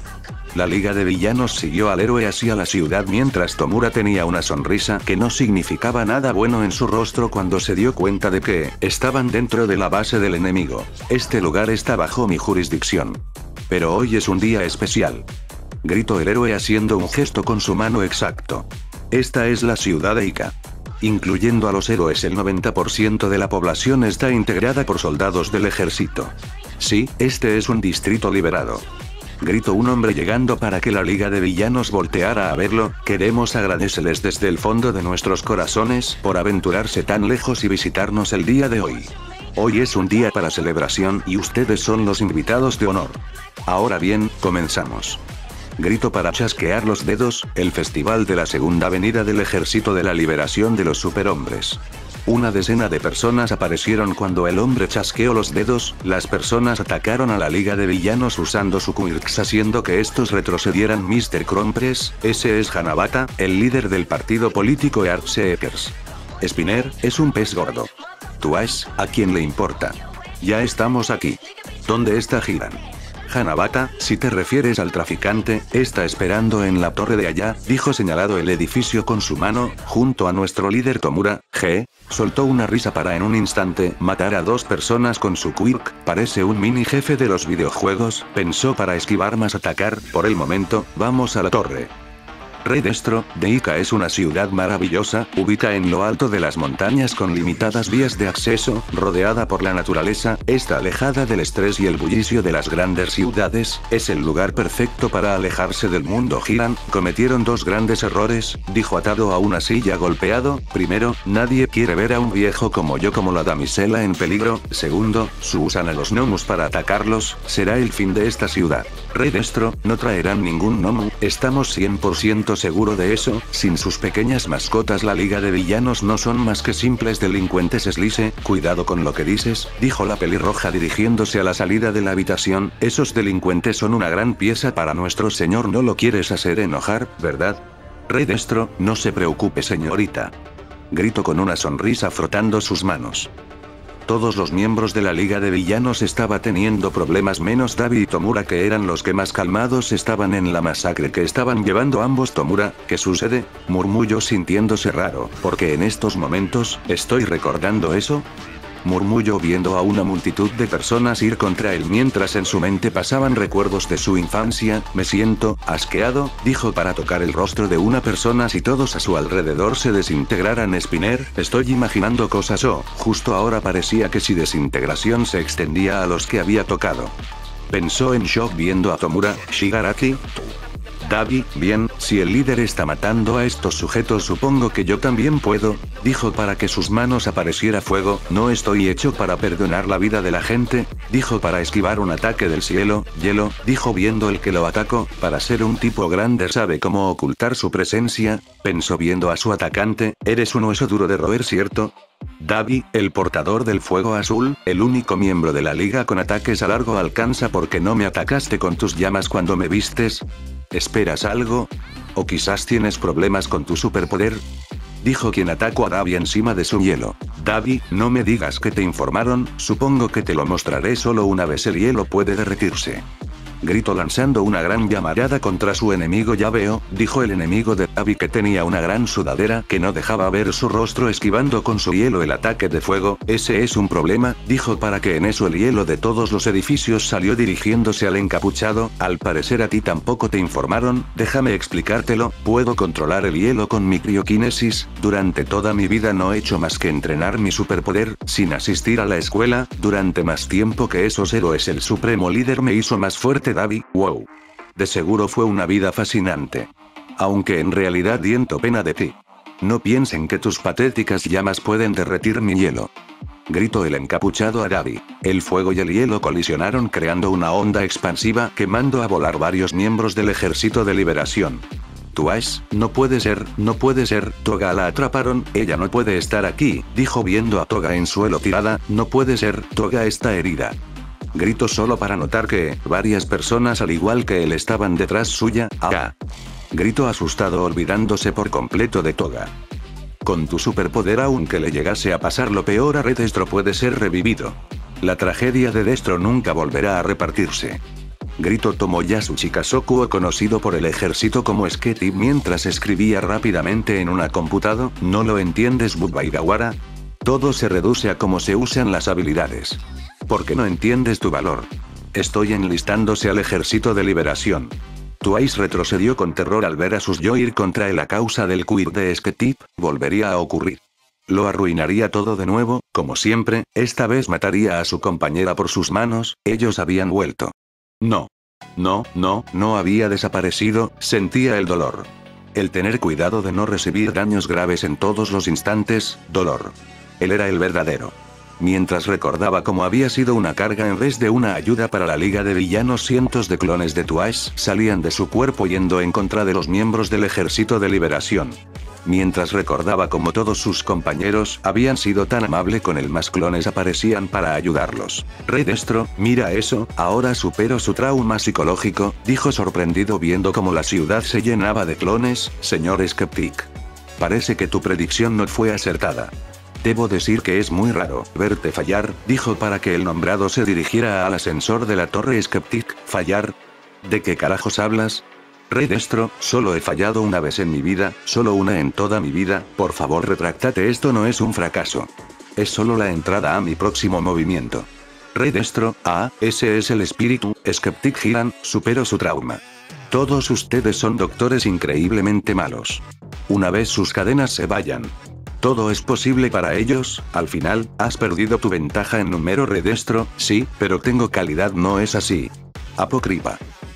La liga de villanos siguió al héroe hacia la ciudad mientras Tomura tenía una sonrisa que no significaba nada bueno en su rostro cuando se dio cuenta de que estaban dentro de la base del enemigo. Este lugar está bajo mi jurisdicción. Pero hoy es un día especial. Gritó el héroe haciendo un gesto con su mano exacto. Esta es la ciudad de Ica. Incluyendo a los héroes, el noventa por ciento de la población está integrada por soldados del ejército. Sí, este es un distrito liberado. Gritó un hombre llegando para que la liga de villanos volteara a verlo. Queremos agradecerles desde el fondo de nuestros corazones por aventurarse tan lejos y visitarnos el día de hoy. Hoy es un día para celebración y ustedes son los invitados de honor. Ahora bien, comenzamos. Gritó para chasquear los dedos. El festival de la segunda avenida del ejército de la liberación de los superhombres. Una decena de personas aparecieron cuando el hombre chasqueó los dedos. Las personas atacaron a la liga de villanos usando su quirks haciendo que estos retrocedieran. mister Crompress, ese es Hanabata, el líder del partido político Earthseekers. Spinner, es un pez gordo. Tu Ash, ¿a quién le importa? Ya estamos aquí. ¿Dónde está Hiran? Hanabata, si te refieres al traficante, está esperando en la torre de allá, dijo señalado el edificio con su mano, junto a nuestro líder Tomura. G. Soltó una risa para en un instante matar a dos personas con su quirk. Parece un mini jefe de los videojuegos, pensó para esquivar más atacar. Por el momento, vamos a la torre. Rey Destro, de Ica es una ciudad maravillosa, ubicada en lo alto de las montañas con limitadas vías de acceso, rodeada por la naturaleza, está alejada del estrés y el bullicio de las grandes ciudades, es el lugar perfecto para alejarse del mundo. Hiran, cometieron dos grandes errores, dijo atado a una silla golpeado. Primero, nadie quiere ver a un viejo como yo como la damisela en peligro. Segundo, si usan a los gnomos para atacarlos, será el fin de esta ciudad. Rey Destro, no traerán ningún gnomo, estamos cien por ciento seguro de eso. Sin sus pequeñas mascotas la liga de villanos no son más que simples delincuentes. Slice, cuidado con lo que dices, dijo la pelirroja dirigiéndose a la salida de la habitación. Esos delincuentes son una gran pieza para nuestro señor. No lo quieres hacer enojar, ¿verdad? Rey Destro, no se preocupe señorita. Gritó con una sonrisa frotando sus manos. Todos los miembros de la liga de villanos estaban teniendo problemas menos Dabi y Tomura, que eran los que más calmados estaban en la masacre que estaban llevando ambos. Tomura, ¿qué sucede? Murmulló sintiéndose raro, porque en estos momentos, ¿estoy recordando eso? Murmulló viendo a una multitud de personas ir contra él mientras en su mente pasaban recuerdos de su infancia. Me siento asqueado, dijo para tocar el rostro de una persona si todos a su alrededor se desintegraran. Spinner, estoy imaginando cosas. Oh, justo ahora parecía que si desintegración se extendía a los que había tocado. Pensó en shock viendo a Tomura. Shigaraki. Dabi, bien, si el líder está matando a estos sujetos supongo que yo también puedo, dijo para que sus manos apareciera fuego. No estoy hecho para perdonar la vida de la gente, dijo para esquivar un ataque del cielo. Hielo, dijo viendo el que lo atacó, para ser un tipo grande sabe cómo ocultar su presencia, pensó viendo a su atacante. Eres un hueso duro de roer, ¿cierto? Dabi, el portador del fuego azul, el único miembro de la liga con ataques a largo alcance. ¿Por qué no me atacaste con tus llamas cuando me vistes? ¿Esperas algo? ¿O quizás tienes problemas con tu superpoder? Dijo quien atacó a Dabi encima de su hielo. Dabi, no me digas que te informaron, supongo que te lo mostraré solo una vez. El hielo puede derretirse. Gritó lanzando una gran llamarada contra su enemigo. Ya veo, dijo el enemigo de Dabi, que tenía una gran sudadera que no dejaba ver su rostro, esquivando con su hielo el ataque de fuego. Ese es un problema, dijo para que en eso el hielo de todos los edificios salió dirigiéndose al encapuchado. Al parecer a ti tampoco te informaron, déjame explicártelo, puedo controlar el hielo con mi crioquinesis, durante toda mi vida no he hecho más que entrenar mi superpoder, sin asistir a la escuela, durante más tiempo que esos héroes. El supremo líder me hizo más fuerte. Dabi, wow. De seguro fue una vida fascinante. aunque en realidad siento pena de ti. No piensen que tus patéticas llamas pueden derretir mi hielo. Gritó el encapuchado Arabi. El fuego y el hielo colisionaron creando una onda expansiva que mandó a volar varios miembros del Ejército de Liberación. Twice, no puede ser, no puede ser, Toga la atraparon, ella no puede estar aquí, dijo viendo a Toga en suelo tirada, no puede ser, Toga está herida. Gritó solo para notar que, varias personas al igual que él estaban detrás suya, ¡ah! Gritó asustado olvidándose por completo de Toga. Con tu superpoder aunque le llegase a pasar lo peor a Red Destro puede ser revivido. La tragedia de Destro nunca volverá a repartirse. Gritó Tomoyasu Chikazoku, conocido por el ejército como Sketty mientras escribía rápidamente en una computadora, ¿no lo entiendes Bubaigawara? Todo se reduce a cómo se usan las habilidades. ¿Por qué no entiendes tu valor? Estoy enlistándose al Ejército de Liberación. Twice retrocedió con terror al ver a sus yo ir contra él a causa del quid de Sketty, volvería a ocurrir. Lo arruinaría todo de nuevo, como siempre, esta vez mataría a su compañera por sus manos, ellos habían vuelto. No. No, no, no había desaparecido, sentía el dolor. El tener cuidado de no recibir daños graves en todos los instantes, dolor. Él era el verdadero. Mientras recordaba cómo había sido una carga en vez de una ayuda para la Liga de Villanos, cientos de clones de Twice salían de su cuerpo yendo en contra de los miembros del Ejército de Liberación. Mientras recordaba cómo todos sus compañeros habían sido tan amables con él, más clones aparecían para ayudarlos. Red Destro, mira eso, ahora supero su trauma psicológico, dijo sorprendido viendo cómo la ciudad se llenaba de clones, señor Skeptic. Parece que tu predicción no fue acertada. Debo decir que es muy raro verte fallar, dijo para que el nombrado se dirigiera al ascensor de la torre Skeptic. ¿Fallar? ¿De qué carajos hablas? Red Destro, solo he fallado una vez en mi vida, solo una en toda mi vida, por favor retráctate, esto no es un fracaso. Es solo la entrada a mi próximo movimiento. Red Destro, ah, ese es el espíritu, Skeptic Giran, supero su trauma. Todos ustedes son doctores increíblemente malos. Una vez sus cadenas se vayan. Todo es posible para ellos, al final, has perdido tu ventaja en número Red Destro, sí, pero tengo calidad, no es así. Apócrifa.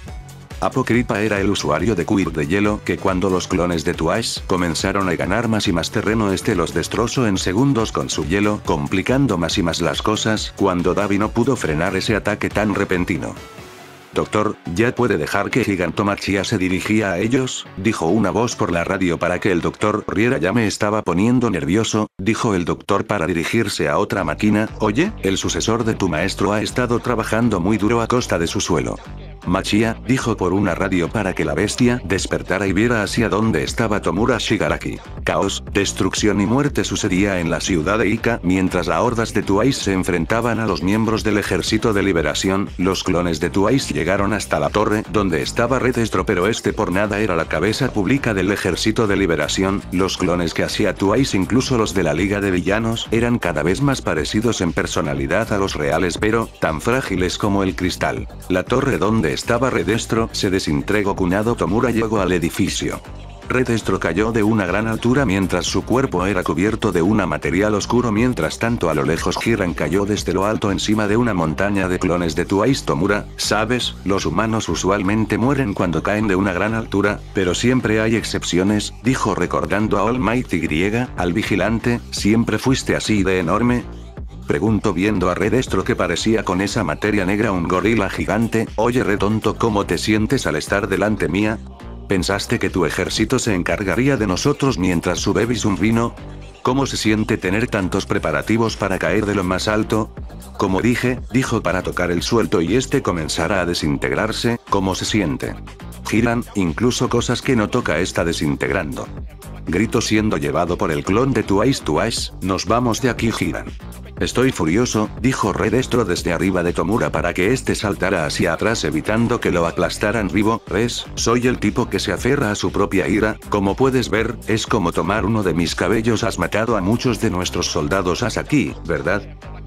Apócrifa era el usuario de Quid de hielo que cuando los clones de Twice comenzaron a ganar más y más terreno este los destrozó en segundos con su hielo, complicando más y más las cosas, cuando Davi no pudo frenar ese ataque tan repentino. Doctor, ¿ya puede dejar que Gigantomachia se dirigía a ellos? Dijo una voz por la radio para que el doctor riera. Ya me estaba poniendo nervioso, dijo el doctor para dirigirse a otra máquina. Oye, el sucesor de tu maestro ha estado trabajando muy duro a costa de su suelo. Machia, dijo por una radio para que la bestia despertara y viera hacia dónde estaba Tomura Shigaraki. Caos, destrucción y muerte sucedía en la ciudad de Ica mientras las hordas de Twice se enfrentaban a los miembros del Ejército de Liberación. Los clones de Twice llegaron hasta la torre donde estaba Red Destro, pero este por nada era la cabeza pública del Ejército de Liberación. Los clones que hacía Twice, incluso los de la Liga de Villanos, eran cada vez más parecidos en personalidad a los reales, pero tan frágiles como el cristal. La torre donde estaba Red Destro se desintegró. Kunado Tomura llegó al edificio. Red Destro cayó de una gran altura mientras su cuerpo era cubierto de un material oscuro. Mientras tanto, a lo lejos Giran cayó desde lo alto encima de una montaña de clones de Twice. Tomura, sabes, los humanos usualmente mueren cuando caen de una gran altura, pero siempre hay excepciones, dijo recordando a All Might Y, al vigilante, ¿siempre fuiste así de enorme? Preguntó viendo a Red Destro que parecía con esa materia negra un gorila gigante. Oye re tonto, ¿cómo te sientes al estar delante mía? ¿Pensaste que tu ejército se encargaría de nosotros mientras su bebis un vino? ¿Cómo se siente tener tantos preparativos para caer de lo más alto? Como dije, dijo para tocar el suelo y este comenzara a desintegrarse. ¿Cómo se siente? Giran, incluso cosas que no toca está desintegrando. Gritó siendo llevado por el clon de Twice. Twice, nos vamos de aquí, Giran. Estoy furioso, dijo Red Destro desde arriba de Tomura para que este saltara hacia atrás evitando que lo aplastaran vivo. ¿Ves? Soy el tipo que se aferra a su propia ira, como puedes ver, es como tomar uno de mis cabellos. Has matado a muchos de nuestros soldados Asaki, ¿verdad?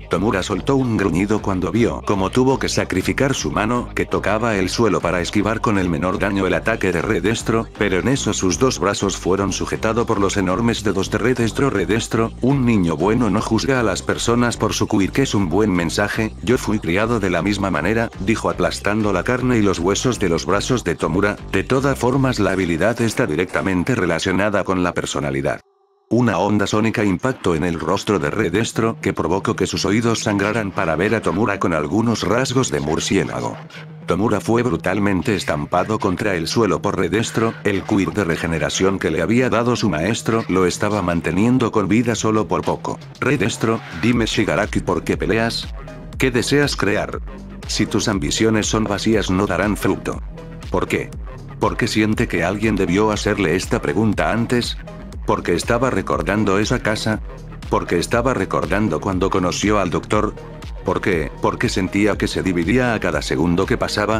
Tomura soltó un gruñido cuando vio cómo tuvo que sacrificar su mano que tocaba el suelo para esquivar con el menor daño el ataque de Redestro, pero en eso sus dos brazos fueron sujetados por los enormes dedos de Redestro. Redestro, un niño bueno no juzga a las personas por su quirk, que es un buen mensaje, yo fui criado de la misma manera, dijo aplastando la carne y los huesos de los brazos de Tomura, de todas formas la habilidad está directamente relacionada con la personalidad. Una onda sónica impactó en el rostro de Redestro que provocó que sus oídos sangraran para ver a Tomura con algunos rasgos de murciélago. Tomura fue brutalmente estampado contra el suelo por Redestro, el quirk de regeneración que le había dado su maestro lo estaba manteniendo con vida solo por poco. Redestro, dime Shigaraki, ¿por qué peleas? ¿Qué deseas crear? Si tus ambiciones son vacías no darán fruto. ¿Por qué? ¿Por qué siente que alguien debió hacerle esta pregunta antes? ¿Porque estaba recordando esa casa? ¿Porque estaba recordando cuando conoció al doctor? ¿Por qué? ¿Porque sentía que se dividía a cada segundo que pasaba?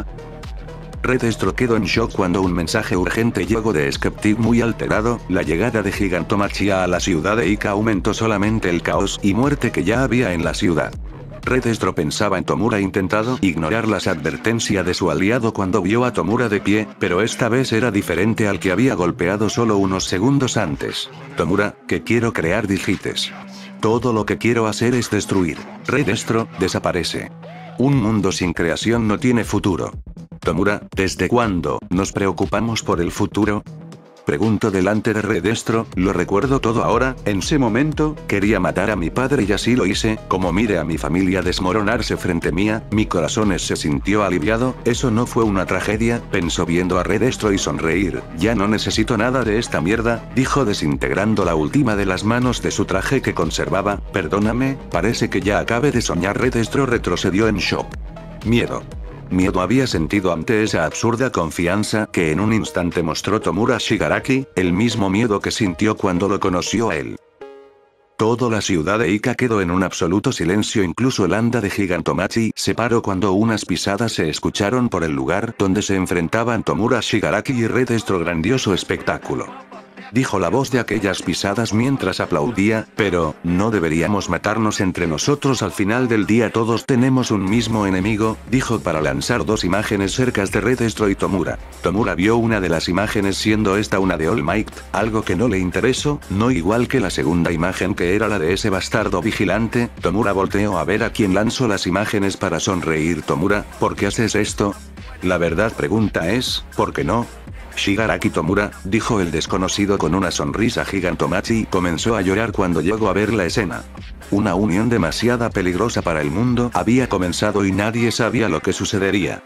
Redestro quedó en shock cuando un mensaje urgente llegó de Skeptic muy alterado, la llegada de Gigantomachia a la ciudad de Ica aumentó solamente el caos y muerte que ya había en la ciudad. Redestro pensaba en Tomura, intentado ignorar las advertencias de su aliado cuando vio a Tomura de pie, pero esta vez era diferente al que había golpeado solo unos segundos antes. Tomura, ¿qué quiero crear? Dijites. Todo lo que quiero hacer es destruir. Redestro, desaparece. Un mundo sin creación no tiene futuro. Tomura, ¿desde cuándo nos preocupamos por el futuro? Pregunto delante de Redestro, lo recuerdo todo ahora, en ese momento, quería matar a mi padre y así lo hice, como mire a mi familia desmoronarse frente mía, mi corazón se sintió aliviado, eso no fue una tragedia, pensó viendo a Redestro y sonreír, ya no necesito nada de esta mierda, dijo desintegrando la última de las manos de su traje que conservaba, perdóname, parece que ya acabe de soñar. Redestro retrocedió en shock. Miedo. Miedo había sentido ante esa absurda confianza que en un instante mostró Tomura Shigaraki, el mismo miedo que sintió cuando lo conoció a él. Toda la ciudad de Ica quedó en un absoluto silencio, incluso el anda de Gigantomachi se paró cuando unas pisadas se escucharon por el lugar donde se enfrentaban Tomura Shigaraki y Redestro. Grandioso espectáculo, dijo la voz de aquellas pisadas mientras aplaudía, pero, no deberíamos matarnos entre nosotros, al final del día todos tenemos un mismo enemigo, dijo para lanzar dos imágenes cerca de Redestro y Tomura. Tomura vio una de las imágenes siendo esta una de All Might, algo que no le interesó, no igual que la segunda imagen que era la de ese bastardo vigilante. Tomura volteó a ver a quien lanzó las imágenes para sonreír. Tomura, ¿por qué haces esto? La verdad pregunta es, ¿por qué no? Shigaraki Tomura, dijo el desconocido con una sonrisa. Gigantomachi comenzó a llorar cuando llegó a ver la escena. Una unión demasiado peligrosa para el mundo había comenzado y nadie sabía lo que sucedería.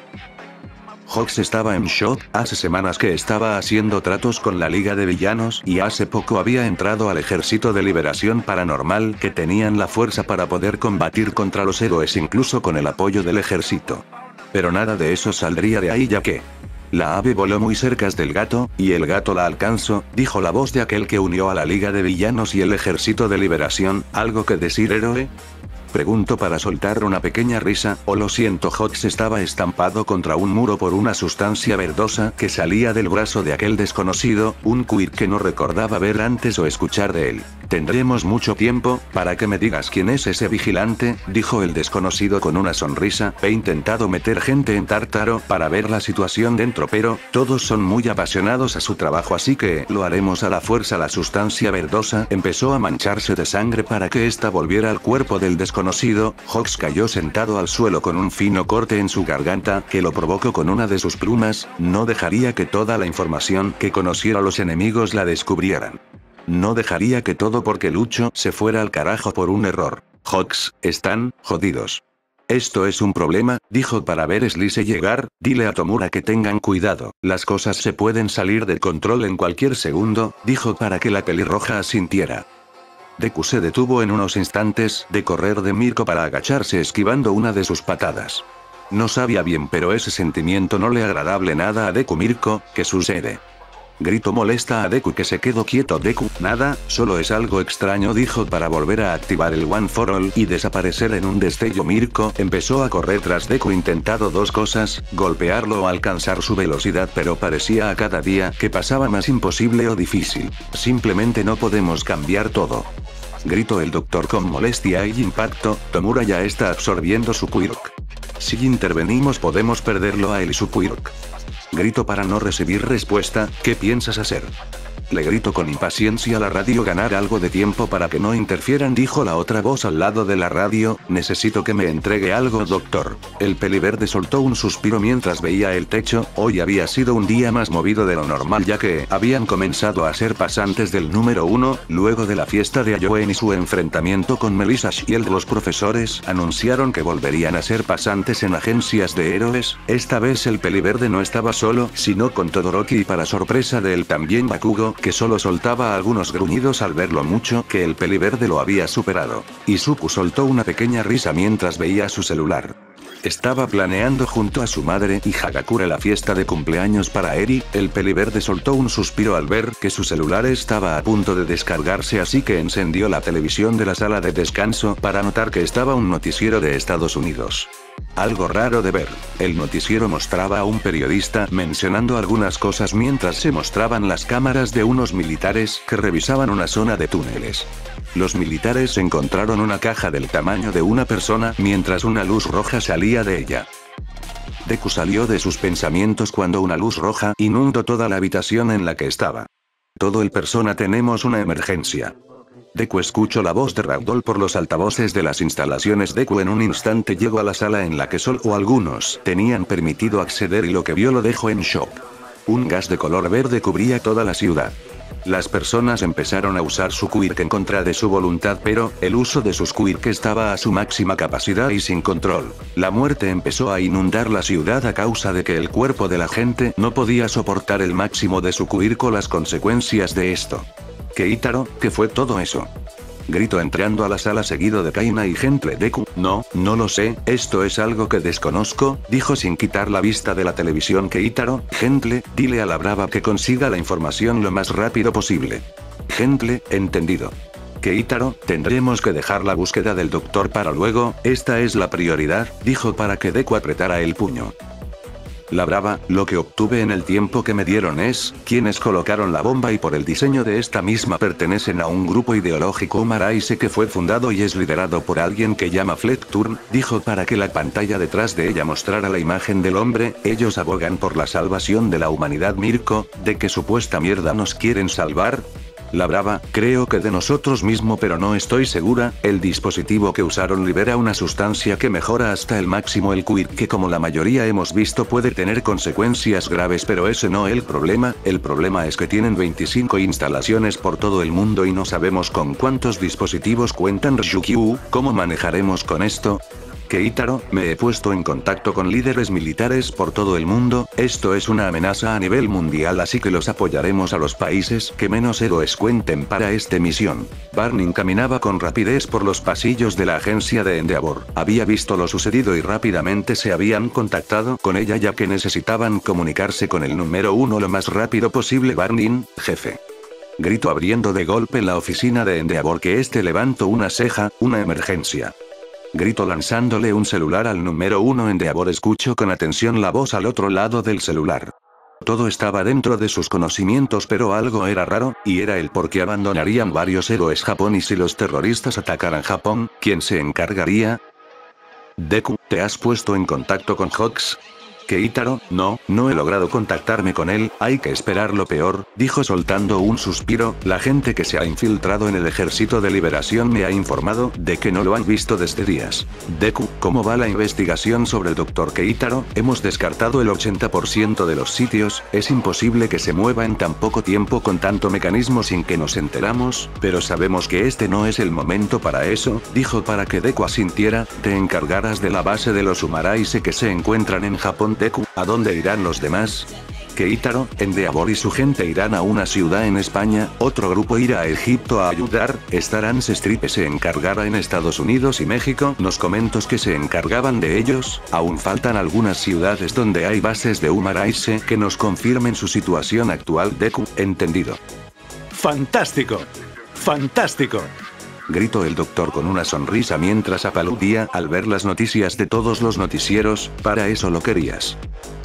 Hawks estaba en shock, hace semanas que estaba haciendo tratos con la Liga de Villanos y hace poco había entrado al Ejército de Liberación Paranormal, que tenían la fuerza para poder combatir contra los héroes incluso con el apoyo del ejército. Pero nada de eso saldría de ahí, ya que la ave voló muy cerca del gato, y el gato la alcanzó, dijo la voz de aquel que unió a la Liga de Villanos y el Ejército de Liberación. ¿Algo que decir, héroe? Preguntó para soltar una pequeña risa. Oh, lo siento. Hawks estaba estampado contra un muro por una sustancia verdosa que salía del brazo de aquel desconocido, un quirk que no recordaba ver antes o escuchar de él. Tendremos mucho tiempo para que me digas quién es ese vigilante, dijo el desconocido con una sonrisa. He intentado meter gente en Tártaro para ver la situación dentro, pero todos son muy apasionados a su trabajo, así que lo haremos a la fuerza. La sustancia verdosa empezó a mancharse de sangre para que ésta volviera al cuerpo del desconocido. Hawks cayó sentado al suelo con un fino corte en su garganta que lo provocó con una de sus plumas. No dejaría que toda la información que conociera los enemigos la descubrieran. No dejaría que todo porque Lucho se fuera al carajo por un error. Hawks, están jodidos. Esto es un problema, dijo para ver Slice llegar. Dile a Tomura que tengan cuidado, las cosas se pueden salir de control en cualquier segundo, dijo para que la pelirroja asintiera. Deku se detuvo en unos instantes de correr de Mirko para agacharse esquivando una de sus patadas. No sabía bien, pero ese sentimiento no le agradable nada a Deku. Mirko, ¿qué sucede? Grito molesta a Deku que se quedó quieto. Deku, nada, solo es algo extraño, dijo para volver a activar el One for All y desaparecer en un destello. Mirko empezó a correr tras Deku, intentado dos cosas, golpearlo o alcanzar su velocidad, pero parecía a cada día que pasaba más imposible o difícil. Simplemente no podemos cambiar todo. Gritó el doctor con molestia y impacto, Tomura ya está absorbiendo su quirk. Si intervenimos podemos perderlo a él y su quirk. Grito para no recibir respuesta, ¿qué piensas hacer? Le grito con impaciencia a la radio ganar algo de tiempo para que no interfieran, dijo la otra voz al lado de la radio, necesito que me entregue algo, doctor. El peliverde soltó un suspiro mientras veía el techo, hoy había sido un día más movido de lo normal ya que habían comenzado a ser pasantes del número uno, luego de la fiesta de Ayoen y su enfrentamiento con Melissa Shield. Los profesores anunciaron que volverían a ser pasantes en agencias de héroes, esta vez el peliverde no estaba solo, sino con Todoroki y para sorpresa de él también Bakugo, que solo soltaba algunos gruñidos al ver lo mucho que el peliverde lo había superado. Izuku soltó una pequeña risa mientras veía su celular. Estaba planeando junto a su madre y Hagakure la fiesta de cumpleaños para Eri. El peliverde soltó un suspiro al ver que su celular estaba a punto de descargarse, así que encendió la televisión de la sala de descanso para notar que estaba un noticiero de Estados Unidos. Algo raro de ver. El noticiero mostraba a un periodista mencionando algunas cosas mientras se mostraban las cámaras de unos militares que revisaban una zona de túneles. Los militares encontraron una caja del tamaño de una persona mientras una luz roja salía de ella. Deku salió de sus pensamientos cuando una luz roja inundó toda la habitación en la que estaba. Todo el persona, tenemos una emergencia. Deku escuchó la voz de Ragdoll por los altavoces de las instalaciones. Deku en un instante llegó a la sala en la que solo algunos tenían permitido acceder y lo que vio lo dejó en shock. Un gas de color verde cubría toda la ciudad. Las personas empezaron a usar su quirk en contra de su voluntad, pero el uso de sus quirk estaba a su máxima capacidad y sin control. La muerte empezó a inundar la ciudad a causa de que el cuerpo de la gente no podía soportar el máximo de su quirk o las consecuencias de esto. Keiitaro, ¿qué fue todo eso? Gritó entrando a la sala seguido de Kaina y Gentle. Deku, no, no lo sé, esto es algo que desconozco, dijo sin quitar la vista de la televisión Keiitaro. Gentle, dile a la Brava que consiga la información lo más rápido posible. Gentle, entendido. Keiitaro, tendremos que dejar la búsqueda del doctor para luego, esta es la prioridad, dijo para que Deku apretara el puño. La Brava, lo que obtuve en el tiempo que me dieron es, quienes colocaron la bomba y por el diseño de esta misma pertenecen a un grupo ideológico Umaraise que fue fundado y es liderado por alguien que llama Fleckturn, dijo para que la pantalla detrás de ella mostrara la imagen del hombre, ellos abogan por la salvación de la humanidad. Mirko, ¿de qué supuesta mierda nos quieren salvar? La Brava, creo que de nosotros mismos pero no estoy segura, el dispositivo que usaron libera una sustancia que mejora hasta el máximo el quirk que como la mayoría hemos visto puede tener consecuencias graves, pero ese no es el problema, el problema es que tienen veinticinco instalaciones por todo el mundo y no sabemos con cuántos dispositivos cuentan. Ryukyu, ¿cómo manejaremos con esto? Keiitaro, me he puesto en contacto con líderes militares por todo el mundo, esto es una amenaza a nivel mundial así que los apoyaremos a los países que menos héroes cuenten para esta misión. Barney caminaba con rapidez por los pasillos de la agencia de Endeavor, había visto lo sucedido y rápidamente se habían contactado con ella ya que necesitaban comunicarse con el número uno lo más rápido posible. Barney, jefe. Gritó abriendo de golpe la oficina de Endeavor que este levantó una ceja, una emergencia. Grito lanzándole un celular al número uno. Endeavor escuchó con atención la voz al otro lado del celular. Todo estaba dentro de sus conocimientos pero algo era raro, y era el por qué abandonarían varios héroes Japón y si los terroristas atacaran Japón, ¿quién se encargaría? Deku, ¿te has puesto en contacto con Hawks? Keiitaro, no, no he logrado contactarme con él, hay que esperar lo peor, dijo soltando un suspiro, la gente que se ha infiltrado en el Ejército de Liberación me ha informado de que no lo han visto desde días. Deku, ¿cómo va la investigación sobre el doctor Keiitaro? Hemos descartado el ochenta por ciento de los sitios, es imposible que se mueva en tan poco tiempo con tanto mecanismo sin que nos enteramos, pero sabemos que este no es el momento para eso, dijo para que Deku asintiera, te encargarás de la base de los Umaraise que se encuentran en Japón. Deku, ¿a dónde irán los demás? Keiitaro, Endeavor y su gente irán a una ciudad en España, otro grupo irá a Egipto a ayudar, estarán Strip se encargará en Estados Unidos y México, nos comentos que se encargaban de ellos, aún faltan algunas ciudades donde hay bases de Umaraise que nos confirmen su situación actual. Deku, entendido. ¡Fantástico! ¡Fantástico! Gritó el doctor con una sonrisa mientras aplaudía al ver las noticias de todos los noticieros, para eso lo querías.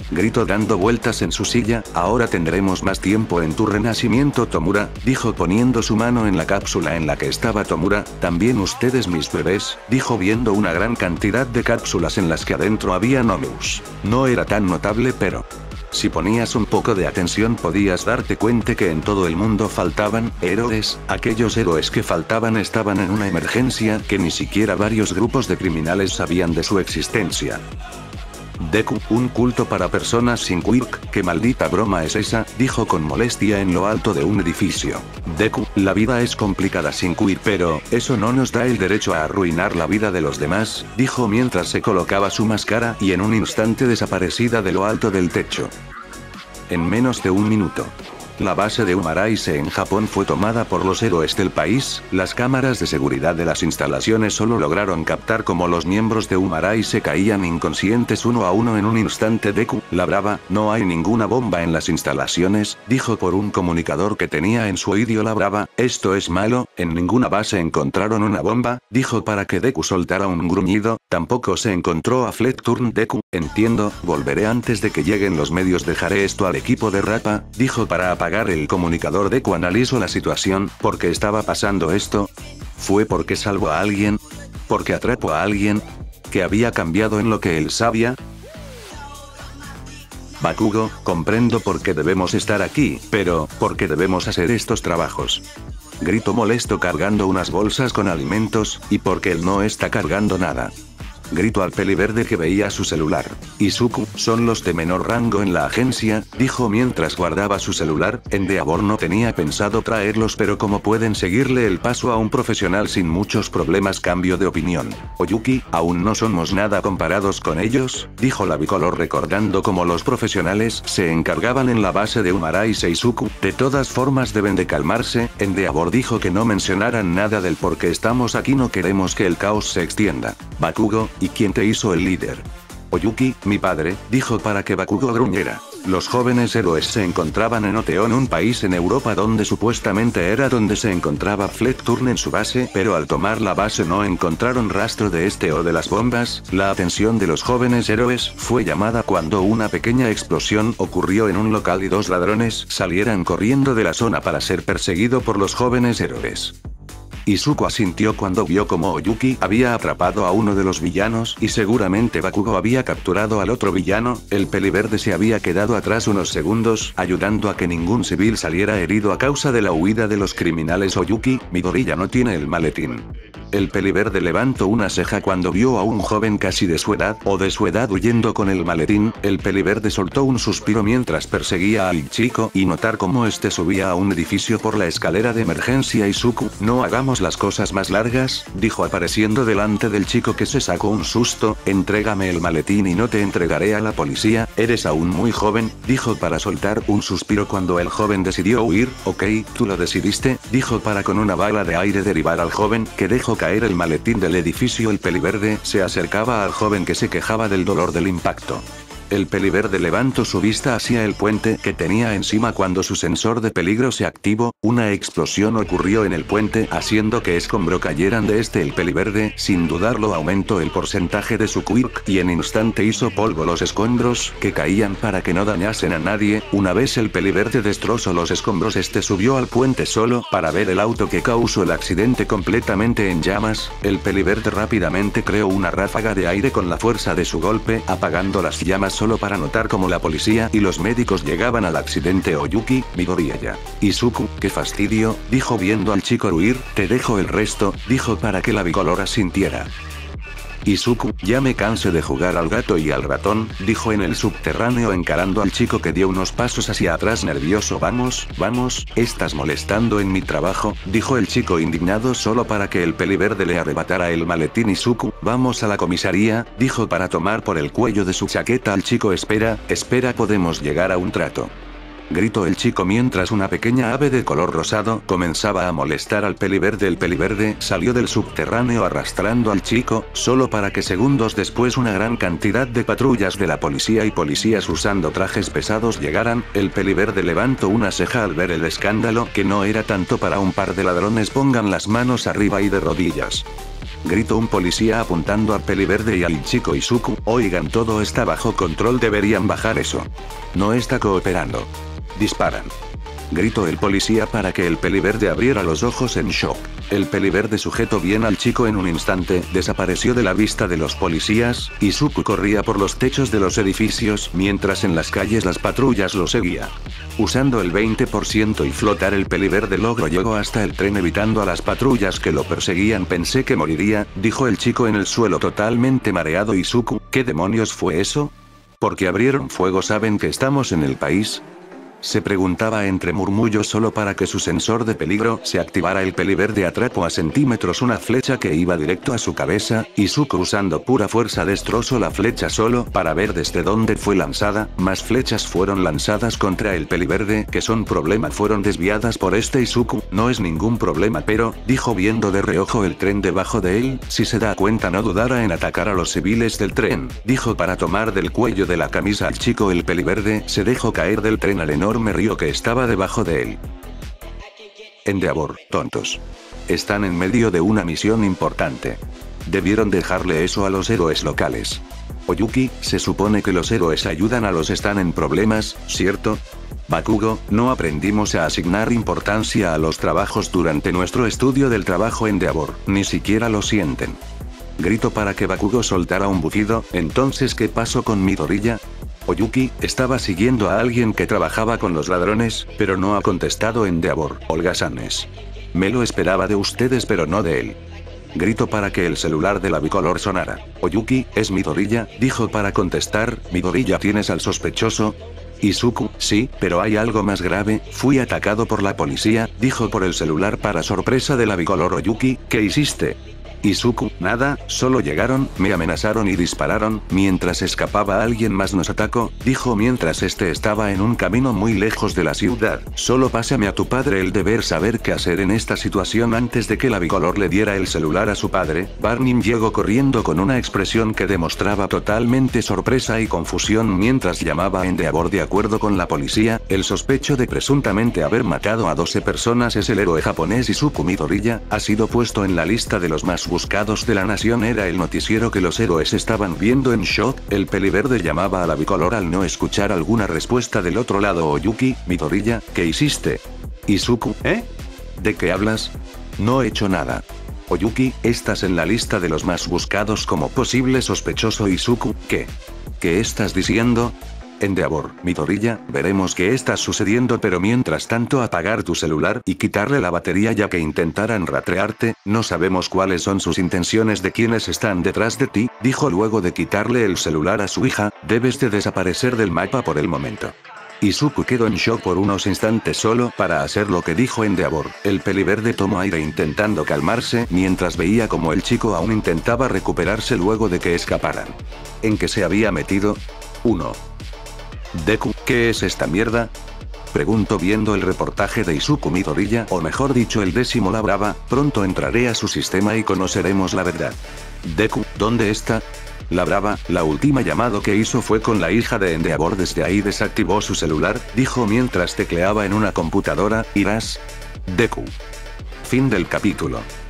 Gritó dando vueltas en su silla. Ahora tendremos más tiempo en tu renacimiento, Tomura, dijo poniendo su mano en la cápsula en la que estaba Tomura. También ustedes mis bebés, dijo viendo una gran cantidad de cápsulas en las que adentro había Nolus. No era tan notable pero... si ponías un poco de atención podías darte cuenta que en todo el mundo faltaban héroes. Aquellos héroes que faltaban estaban en una emergencia que ni siquiera varios grupos de criminales sabían de su existencia. Deku, un culto para personas sin quirk, ¿qué maldita broma es esa?, dijo con molestia en lo alto de un edificio. Deku, la vida es complicada sin quirk, pero eso no nos da el derecho a arruinar la vida de los demás, dijo mientras se colocaba su máscara y en un instante desaparecida de lo alto del techo. En menos de un minuto. La base de Umaraise en Japón fue tomada por los héroes del país. Las cámaras de seguridad de las instalaciones solo lograron captar cómo los miembros de Umaraise caían inconscientes uno a uno en un instante. Deku, la brava, no hay ninguna bomba en las instalaciones, dijo por un comunicador que tenía en su oído la brava. Esto es malo, en ninguna base encontraron una bomba, dijo para que Deku soltara un gruñido. Tampoco se encontró a Fletturn. Deku, entiendo, volveré antes de que lleguen los medios, dejaré esto al equipo de Rappa, dijo para apagar el comunicador. Deku analizó la situación. ¿Por qué estaba pasando esto? ¿Fue porque salvó a alguien? ¿Porque atrapó a alguien? ¿Qué había cambiado en lo que él sabía? Bakugo, comprendo por qué debemos estar aquí, pero, ¿por qué debemos hacer estos trabajos? Gritó molesto cargando unas bolsas con alimentos, y porque él no está cargando nada. Gritó al peliverde que veía su celular. Izuku, son los de menor rango en la agencia, dijo mientras guardaba su celular. Endeavor no tenía pensado traerlos, pero como pueden seguirle el paso a un profesional sin muchos problemas, cambio de opinión. Oyuki, aún no somos nada comparados con ellos, dijo la bicolor recordando cómo los profesionales se encargaban en la base de Umaraise. Izuku, de todas formas deben de calmarse. Endeavor dijo que no mencionaran nada del por qué estamos aquí, no queremos que el caos se extienda. Bakugo, ¿y quién te hizo el líder? Oyuki, mi padre, dijo para que Bakugo gruñera. Los jóvenes héroes se encontraban en Oteon, un país en Europa donde supuestamente era donde se encontraba Fletturn en su base, pero al tomar la base no encontraron rastro de este o de las bombas. La atención de los jóvenes héroes fue llamada cuando una pequeña explosión ocurrió en un local y dos ladrones salieron corriendo de la zona para ser perseguido por los jóvenes héroes. Izuku asintió cuando vio cómo Oyuki había atrapado a uno de los villanos y seguramente Bakugo había capturado al otro villano. El peliverde se había quedado atrás unos segundos, ayudando a que ningún civil saliera herido a causa de la huida de los criminales. Oyuki, Midori ya no tiene el maletín. El peliverde levantó una ceja cuando vio a un joven casi de su edad o de su edad huyendo con el maletín. El peliverde soltó un suspiro mientras perseguía al chico y notar cómo este subía a un edificio por la escalera de emergencia. Izuku, no hagamos las cosas más largas, dijo apareciendo delante del chico, que se sacó un susto. Entrégame el maletín y no te entregaré a la policía, eres aún muy joven, dijo para soltar un suspiro cuando el joven decidió huir. Ok, tú lo decidiste, dijo para con una bala de aire derribar al joven, que dejó caer el maletín del edificio. El peliverde se acercaba al joven que se quejaba del dolor del impacto. El peliverde levantó su vista hacia el puente que tenía encima cuando su sensor de peligro se activó. Una explosión ocurrió en el puente haciendo que escombros cayeran de este. El peliverde, sin dudarlo, aumentó el porcentaje de su quirk y en instante hizo polvo los escombros que caían para que no dañasen a nadie. Una vez el peliverde destrozó los escombros, este subió al puente solo para ver el auto que causó el accidente completamente en llamas. El peliverde rápidamente creó una ráfaga de aire con la fuerza de su golpe, apagando las llamas solo para notar cómo la policía y los médicos llegaban al accidente. Oyuki, Midori ya. Izuku, qué fastidio, dijo viendo al chico huir. Te dejo el resto, dijo para que la bicolor asintiera. Izuku, ya me cansé de jugar al gato y al ratón, dijo en el subterráneo encarando al chico que dio unos pasos hacia atrás nervioso. Vamos, vamos, estás molestando en mi trabajo, dijo el chico indignado solo para que el peliverde le arrebatara el maletín. Izuku, vamos a la comisaría, dijo para tomar por el cuello de su chaqueta al chico. Espera, espera, podemos llegar a un trato, gritó el chico mientras una pequeña ave de color rosado comenzaba a molestar al peliverde. El peliverde salió del subterráneo arrastrando al chico, solo para que segundos después una gran cantidad de patrullas de la policía y policías usando trajes pesados llegaran. El peliverde levantó una ceja al ver el escándalo, que no era tanto para un par de ladrones. Pongan las manos arriba y de rodillas. Gritó un policía apuntando a Peliverde y al chico Izuku. Oigan, todo está bajo control, deberían bajar eso. No está cooperando. Disparan. Gritó el policía para que el Peliverde abriera los ojos en shock. El Peliverde sujetó bien al chico en un instante, desapareció de la vista de los policías. Izuku corría por los techos de los edificios, mientras en las calles las patrullas lo seguían. Usando el veinte por ciento y flotar, el Peliverde logró llegó hasta el tren evitando a las patrullas que lo perseguían. Pensé que moriría, dijo el chico en el suelo totalmente mareado. Izuku, ¿qué demonios fue eso? ¿Por qué abrieron fuego? ¿Saben que estamos en el país? Se preguntaba entre murmullos. Solo para que su sensor de peligro se activara, el Peliverde atrapó a centímetros una flecha que iba directo a su cabeza. Izuku, usando pura fuerza, destrozó la flecha solo para ver desde dónde fue lanzada. Más flechas fueron lanzadas contra el Peliverde, que son problema, fueron desviadas por este Izuku. No es ningún problema, pero, dijo viendo de reojo el tren debajo de él, si se da cuenta no dudará en atacar a los civiles del tren, dijo para tomar del cuello de la camisa al chico. El Peliverde se dejó caer del tren al enorme río que estaba debajo de él. Endeavor, tontos. Están en medio de una misión importante. Debieron dejarle eso a los héroes locales. Oyuki, se supone que los héroes ayudan a los están en problemas, ¿cierto? Bakugo, no aprendimos a asignar importancia a los trabajos durante nuestro estudio del trabajo Endeavor, ni siquiera lo sienten. Gritó para que Bakugo soltara un bufido. Entonces, ¿qué pasó con Midoriya? Oyuki, estaba siguiendo a alguien que trabajaba con los ladrones, pero no ha contestado Endeavor. Holgazanes. Me lo esperaba de ustedes, pero no de él. Gritó para que el celular de la bicolor sonara. Oyuki, es Midoriya, dijo para contestar. Midoriya, ¿tienes al sospechoso? Izuku, sí, pero hay algo más grave, fui atacado por la policía, dijo por el celular para sorpresa de la bicolor. Oyuki, ¿qué hiciste? Izuku, nada, solo llegaron, me amenazaron y dispararon. Mientras escapaba alguien más nos atacó, dijo mientras este estaba en un camino muy lejos de la ciudad. Solo pásame a tu padre, el deber saber qué hacer en esta situación. Antes de que la bicolor le diera el celular a su padre, Barney llegó corriendo con una expresión que demostraba totalmente sorpresa y confusión mientras llamaba a Endeavor. De acuerdo con la policía, el sospecho de presuntamente haber matado a doce personas es el héroe japonés Izuku Midoriya, ha sido puesto en la lista de los más buscados de la nación. Era el noticiero que los héroes estaban viendo en shock. El Peliverde llamaba a la bicolor al no escuchar alguna respuesta del otro lado. Oyuki, Midoriya, ¿qué hiciste? Izuku, ¿eh? ¿De qué hablas? No he hecho nada. Oyuki, estás en la lista de los más buscados como posible sospechoso. Izuku, ¿qué? ¿Qué estás diciendo? Endeavor, Midoriya, veremos qué está sucediendo, pero mientras tanto apagar tu celular y quitarle la batería ya que intentaran rastrearte. No sabemos cuáles son sus intenciones de quienes están detrás de ti, dijo luego de quitarle el celular a su hija. Debes de desaparecer del mapa por el momento. Izuku quedó en shock por unos instantes solo para hacer lo que dijo Endeavor. El Peliverde tomó aire intentando calmarse mientras veía como el chico aún intentaba recuperarse luego de que escaparan. ¿En qué se había metido? uno. Deku, ¿qué es esta mierda? Preguntó viendo el reportaje de Izuku Midoriya, o mejor dicho el décimo La Brava. Pronto entraré a su sistema y conoceremos la verdad. Deku, ¿dónde está? La Brava, la última llamada que hizo fue con la hija de Endeavor, desde ahí desactivó su celular, dijo mientras tecleaba en una computadora. ¿Irás? Deku. Fin del capítulo.